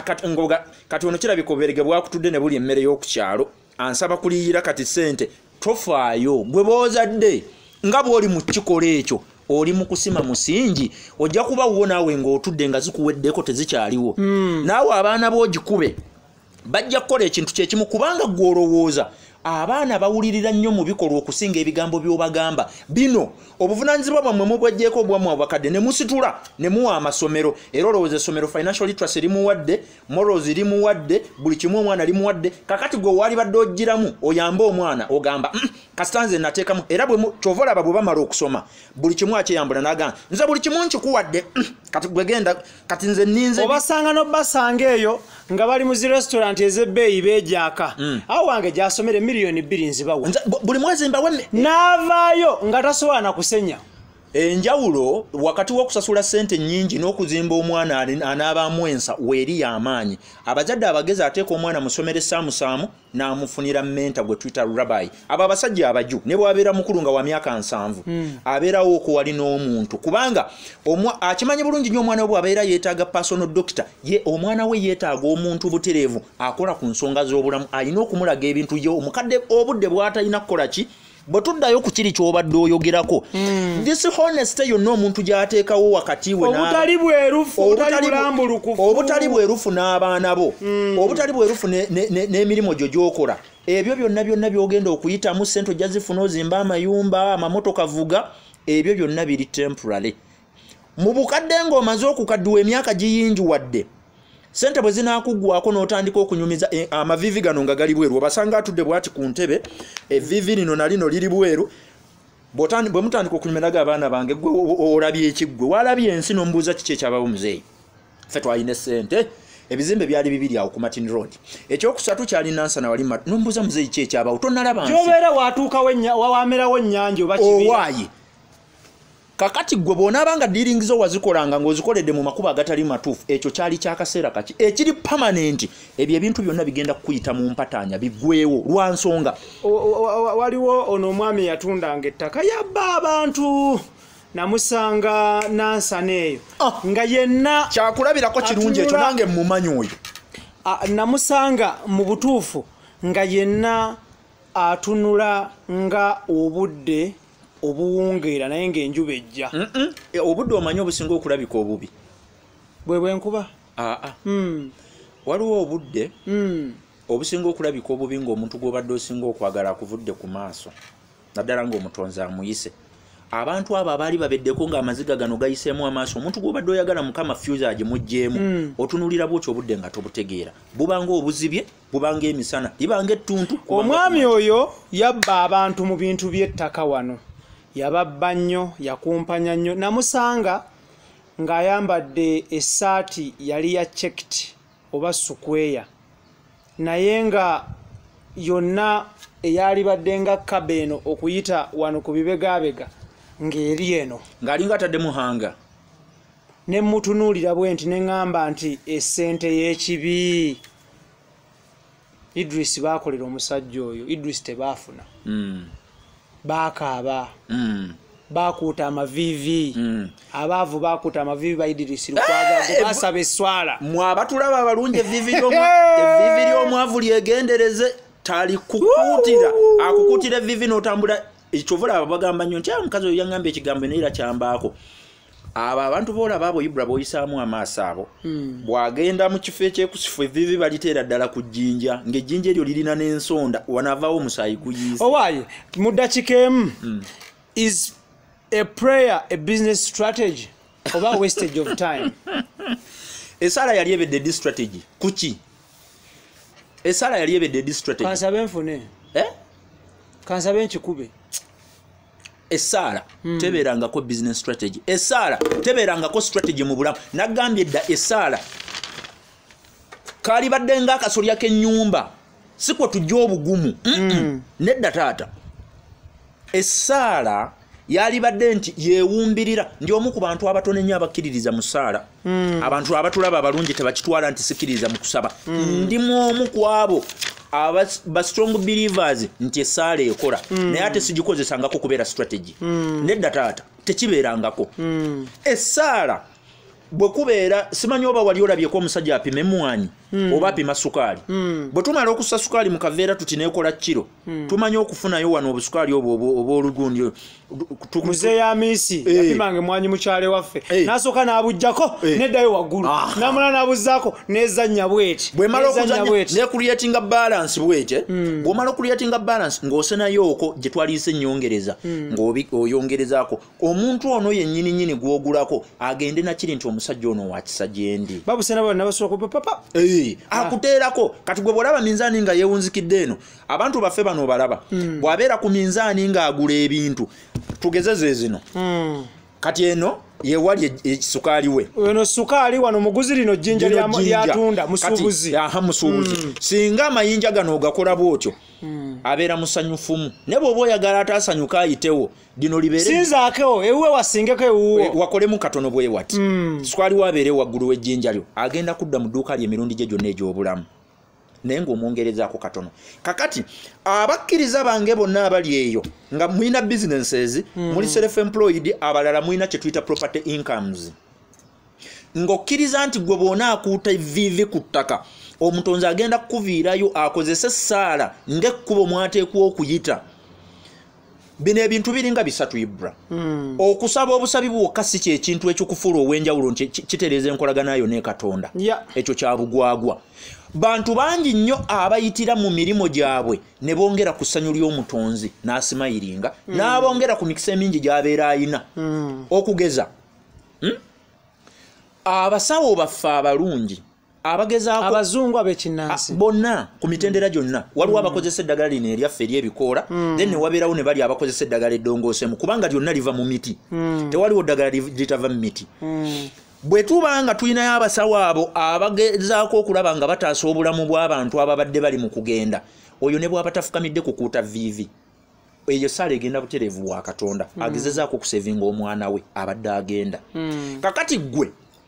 kati ono kirabika obuberege bwakutudde ne buli emmere y'okukyalo ansaba kuliyira kati sente tofaayo gwe boozadde nga bw'oli mu kikola ekyo oli mu kusima musingi ojja kuba wo naawe ng'otudde nga zikuweddeko tezikyaliwo naawe abaana boogikube bajja kukola ekintu kyekimu kubanga gw'olowooza abaana bawulirira nnyo mu bikolwa okusinga ebigambo by'obagamba bino obuvunaanyizibwa bwammwe mubweggyeko obwammwe abakadde ne musitula ne muwa amasomero era olowooza essomero financial literacy limuwadde morals limuwadde buli kimu omwana limuwadde kakati gwe waali badde ogiramu oyambe omwana ogamba mm, kasita nze nateekamu era kyova olaba bwe bamala okusoma buli kimu akyeyambula n'agamba nze buli kimu nkikuwadde mm, kati gwegenda kati nze nninze obasanga n'obbasanga eyo nga bali mu zi restaurant ez'ebbeeyi beejaka mm. awo wange gyasomere miliyoni bbiri nzibawa buli mwezi mbawe n'avaayo nga tasobola na kusenya enjawulo wakati w'okusasula ssente nnyingi n'okuzimba omwana anaabaamu ensa weeri y'amaanyi abazadde abagezi ateeka omwana musomere saamusaamu n'amufunira menta gwe tuyita rabai abo abasajja abaju ne bw'abeera mukulu nga wa myaka nsanvu mm. abeerawo oko wali n'omuntu kubanga akimanyi bulungi nnyo omwana we bw'abeera yeetaaga personal doctor ye omwana we yeetaaga omuntu butereevu akola ku nsonga z'obulamu alina okumulaga ebintu ye omukadde obudde bw'atalina kukola ki bwe tuddayo ku kiri ky'obadde oyogerako mm. this honesty yonna omuntu gy'ateekawo wakati we obutali bwerufu obutali bulambulukufu obutali bwerufu n'abaana bo mm. obutali bwerufu n'emirimu gyo gy'okola ebyo byonna byonna by'ogenda okuyitamu ssente ojja zifuna ozimba amayumba amamotoka vuga ebyo byonna biri temporary mu bukadde ng'omaze okukaddiwa emyaka giyinjuwadde sente bwe zinaakugwako n'otandika okunyumiza e, amavivi gano nga gali bweru obasanga atudde bwati ku ntebe evivi lino nalino liri bweru bwe mutandika okunyumiraga abaana bange gwe olabye ekiggwe walabye ensi n'omubuuza kiki ekyabawo muzeeyi ffe twalina sente ebizimbe byali bibiri awo ku Martin Road ekyokusatu kyali Nansana wali n'omubuuza muzeeyi ki ekyabawo tonnalaba nsi gyobeera waatuukawo wawamerawo ennyanja oba kibi owaayi kakati gwe bonaabanga dealings zo wazikolanga ng'ozikoledde mu makubo agatali matuufu ekyo kyali kyakaseera kaki ekiri permanent ebyo ebintu byonna bigenda kukuyita mu mpataanya biggwewo lwa nsonga waliwo ono omwami yatundanga ettaka yabba abantu namusanga nansana eyo Ah. nga yenna kyakulabirako kirungi ekyo atunula- nange mumanyi oyo a- namusanga mu butuufu nga yenna atunula nga obudde obuwungeera naye ng'enjuba ejja Mm-mm. E, obudde omanyi obusinga okulabika obubi bwe bwenkuba aa mm. waliwo obudde mm. obusinga okulabika obubi ng'omuntu gw'obadde osinga okwagala akuvudde ku maaso naddala ng'omutonzi amuyise abantu abo abaali babeddeko ng'amaziga gano gayiseemu amaaso omuntu gw'obadde oyagala mukama fuse agimugjeemu Mm. otunulira bwotyo obudde nga tobutegeera bubanga obuzibye bubanga emisana libanga ettuntu omwami oyo yabba abantu mu bintu by'ettaka wano yababba nnyo yakumpanya nnyo namusanga ng'ayambadde essaati yali ya checked oba sukweya naye nga yonna eyalibadde nga kabeeno okuyita wano ku bibegabega ng'eri eno ng'alinga atadde muhanga ne mutunuulira bwe nti ne ŋŋamba nti essente y'ekibi Idris baakolera omusajja oyo Idris tebaafuna mm. baakaaba mm. baakuuta amaviivi mm. abaavu baakuuta amaviivi ba Idris lukwaga baasaba esswala mwe abatulaba abalungi evviivi ly'omwa- evviivi ly'omwavu lyegendereze talikukuutira akukuutira evviivi n'otambula ekyovula abo bagamba nnyo nti "Ah, omukazi oyo yaŋŋamba ekigambo naye era kyambaako abo abantu boolaba abo Ibra b'oyisaamu amaaso abo bw'agenda mu kifo ekyekusifu evviivi baliteera ddala ku jjinja ng'ejjinja eryo lirina n'ensonda wanaavaawo omusaayi guyiise owaaye mu ddakiika emu is a prayer a business strategy oba wastage of time esaala yali ebedde di strategy kuki esaala yali ebedde di strategy kansabe nfune eh? kansabe nkikube esaala hmm. tebeerangako business strategy esaala tebeerangako strategy mu bulamu nagambye edda esaala kaalibadde ng'akasolya k'ennyumba si kwe tujja obugumu mm. nedda taata esaala yalibadde nti yeewumbirira ndi omu ku bantu abatono ennyo abakkiririza mu ssaala mm. abantu abatulaba abalungi tebakitwala nti sikkiririza mu kusaba mm. ndimu omu ku abo aba ba strong believers nti esaala ekola mm. naye ate sigikozesangako kubeera strategy mm. nedda taata tekibeerangako mm. esaala bwe kubeera simanyi oba wali olabyeko omusajja apima emwanyi mm. oba apima sukaali mm. bwe tumala okussa sukaali mu kaveera tuti neekola kiro mm. tumanyi okufunayo wano obusukaali obwo obw'olugundi muze ya miisi hey. yapimanga emwanyi mukyale waffe hey. nasooka n'abujjako hey. neddayo waggulu namula n'abuzzaako nezannya bweti bwemala okuzanya nekulietinga balance bwete mm. bwomala okulietinga balance ng'osenayooko gye twaliise ennyongereza mm. ng'oyongerezaako omuntu ono yennyini nnyini gw'ogulako agende nakiri nti omusajja ono wakisa gyendi babusena bonna basooka papa hey. ah. akuteerako kati gwe bw'olaba minzaani nga yeewunzikidde eno abantu baffe bano balaba mm. bw'abeera ku minzaani ng'agula ebintu tugezeze zino mm. kati eno yewali sukaali we eno sukaali wano muguzi lino jjinja lyatunda musuubuzi aha musuubuzi mm. singa amayinja gano ogakola bwotyo mm. abeera musanyufumu ne bw'oba oyagala ataasanyuka ayitewo dino libeere sinzaakeo ewuwe wasingeko ewuwo wakolemu katono bwe wati mm. sukaali wabeere waggulu w'ejjinja lyo agenda kudda mu dduuka lye emirundi gye gyonna egy'obulamu naye ng'omwongerezaako katono kakati abakkiriza bange bonna abali eyo nga mulina businesses mm. muli self employed abalala mulina kye tuyita property incomes ng'okkiriza nti gwe boona akuuta evviivi ku ttaka omutonzi agenda kukuviirayo akozese essaala ng'ekkubo mwateekwa okuyita bino ebintu biringa bisatu Ibra mm. okusaba obusabi bwokka si kyekintu ekikufuula ow'enjawulo nti kitereeza enkolaganayo ne Katonda yeah. ekyo kya bugwagwa bantu bangi nnyo abayitira mu mirimu gyabwe ne bongera ku ssanyu ly'omutonzi n'asimayiringa mm. n'abongera ku mikisa emingi gy'abeera ayina mm. okugeza hmm? abasawo baffe abalungi abagezaako abazungu abekinnansi bonna ku mitendera gyonna waliwo mm. abakozesa eddagala lino eryaffe ery'ebikoola mm. then ne wabeerawo ne bali abakozesa eddagala eddongooseemu kubanga lyonna liva mu miti mm. tewaliwo ddagala litava mu miti mm. bwe tuba nga tulinayo abasawo abo abagezaako okulaba nga bataasa obulamu bw'abantu ababadde bali mu kugenda oyo ne bw'aba tafukamidde kukuuta viivi eyo sala egenda buterevu wa Katonda mm. agezezaako okusevinga omwana we abadde agenda mm. kakati gwe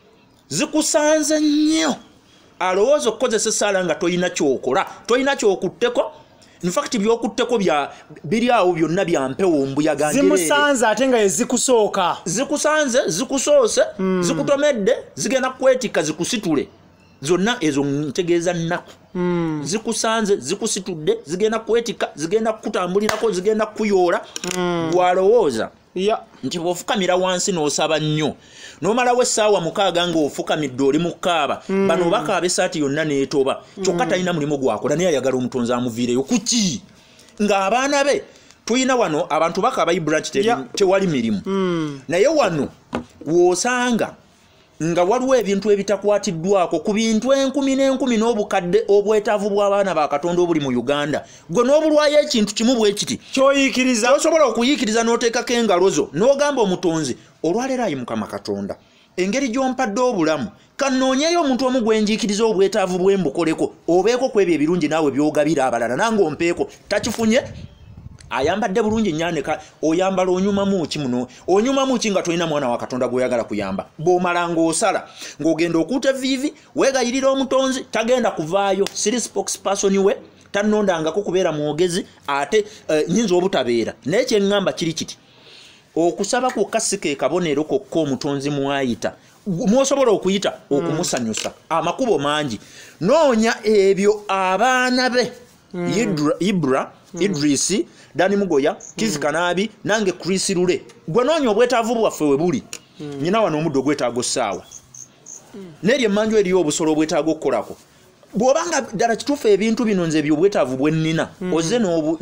zikusanze nnyo alowooza okukozesa sala nga toyina kyokola toyina kyokutteko in fact byokutteko bya biri awo byonna bya mpewo mbuyaga zimusanze ate nga yezikusooka zikusanze zikusoose mm. zikutomedde zigenda kwetika zikusitule zonna ezo ntegeeza nnaku mm. zikusanze zikusitudde zigenda kwetika zigenda kutambulirako zigenda kuyoola mm. bwalowooza yeah. nti bw'ofukamira wansi n'osaba nnyo n'omalawo essaawa mukaaga ng'ofukamidde oli mu kkaaba mm. bano bakaaba essaati yonna n'etoba kyokka mm. talina mulimu gwakola naye ayagala omutonzi amuviireyo kuki ng'abaana be tuyina wano abantu bakaaba ibranch te, yeah. tewali mirimu mm. naye wano w'osanga nga waliwo ebintu ebitakwatiddwako ku bintu enkumi n'enkumi n'obukadde obwetaavu bw'abaana ba Katonda obuli mu Uganda gwe n'obulwayo ekintu kimu bwe kiti kyoyiikiriza osobola okuyiikiriza n'oteekako engalo zo n'ogamba omutonzi olwaleero ayi Mukama Katonda engeri gy'ompadde obulamu kannoonyeyo omuntu omu gwe njiikiriza obwetaavu bwe mbukoleko obeeko ku ebyo ebirungi naawe by'ogabira abalala nange ompeeko takifunye ayambadde bulungi nyaneka oyambala onyumamu ki muno onyumamu ki nga toyina mwana wa Katonda gwoyagala kuyamba bw'omala ng'osala ng'ogenda okuuta vivi weegayirira omutonzi tagenda kuvaayo siri spokesperson we tannondangako kubeera mwogezi ate uh, nyinza obutabeera naye kyeŋŋamba kiri kiti okusaba kwokka si ke kabonero kokka omutonzi mwayita mwosobola okuyita okumusanyusa amakubo mangi noonya ebyo abaana be mm. Ibra, Ibra mm. Idris Dani Mugoya Kizi Kanabi nange Chris Lule gwe noonya obwetaavu bwaffe we buli mm. nyina wano omuddo gwetaago ssaawa mm. neryo emmanju eriyo obusolo obwetaago okukolako bw'obanga ddala kituufu ebintu bino nze by'obwetaavu bwe nnina mm. oze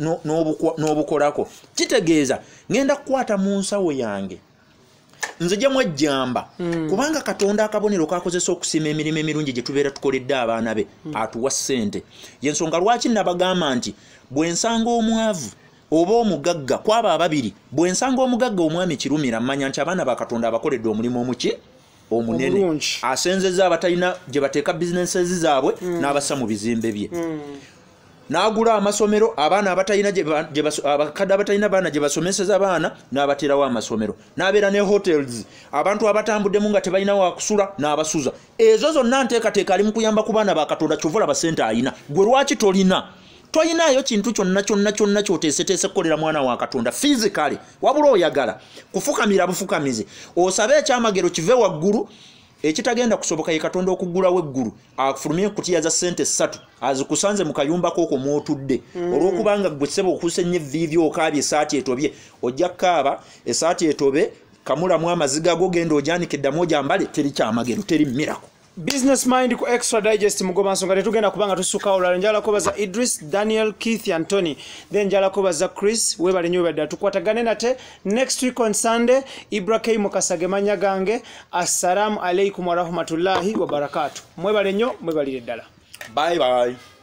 n'obukolako kitegeeza ngenda kukwata mu nsawo yange nze gye mwejjamba mm. kubanga Katonda akabonero kakozesa okusima emirimu emirungi gye tubeera tukoledde abaana be mm. atuwa ssente y'ensonga lwaki nabagamba nti bwe nsanga omwavu oba omugagga kwaba ababiri bwe nsanga omugagga omwami kirumira mmanya nti abaana ba Katonda abakoledde omulimu omuki omunene asenzeza abatalina gye bateeka businesses zaabwe mm. n'abassa mu bizimbe bye mm. n'agula amasomero abaana abatalina abakadde abatalina baana gye basomeseza abaana n'abaterawo amasomero n'abeera ne hotels abantu abatambuddemu nga tebalina wakusula n'abasuza ezo zonna nteekateeka ali mu kuyamba ku baana ba Katonda kyovula basente ayina gwe lwaki tolina toyinayo kintu kyonna kyonna kyonna kyoteeseteese kukolera mwana wa Katonda physically wabula oyagala kufukamira bufukamize osabe ekyamagero kive waggulu ekitagenda kusoboka ye Katonda okugulawo eggulu afulumye kutiya za sente ssatu azikusanze mu kayumba koko mwotudde mm. olwokubanga gwe ssebo okusenye vivyo okaabye esaati etobye ojja kaaba esaati etobe kamula mu amaziga go genda ojanika eddamu ojambale teri kyamagero teri miracle Business Mind ku Extra Digest mugoba nsonga tetugenda kubanga tusuka olala njala kobaza Idris Daniel Keith Anthony then njala kobaza Chris webale nyo badda tukwatagane nate next week on Sunday Ibrahim Mukasage manya gange assalamu alaikum wa rahmatullahi wa barakatuh mwebale nyo mwebalire ddala bye bye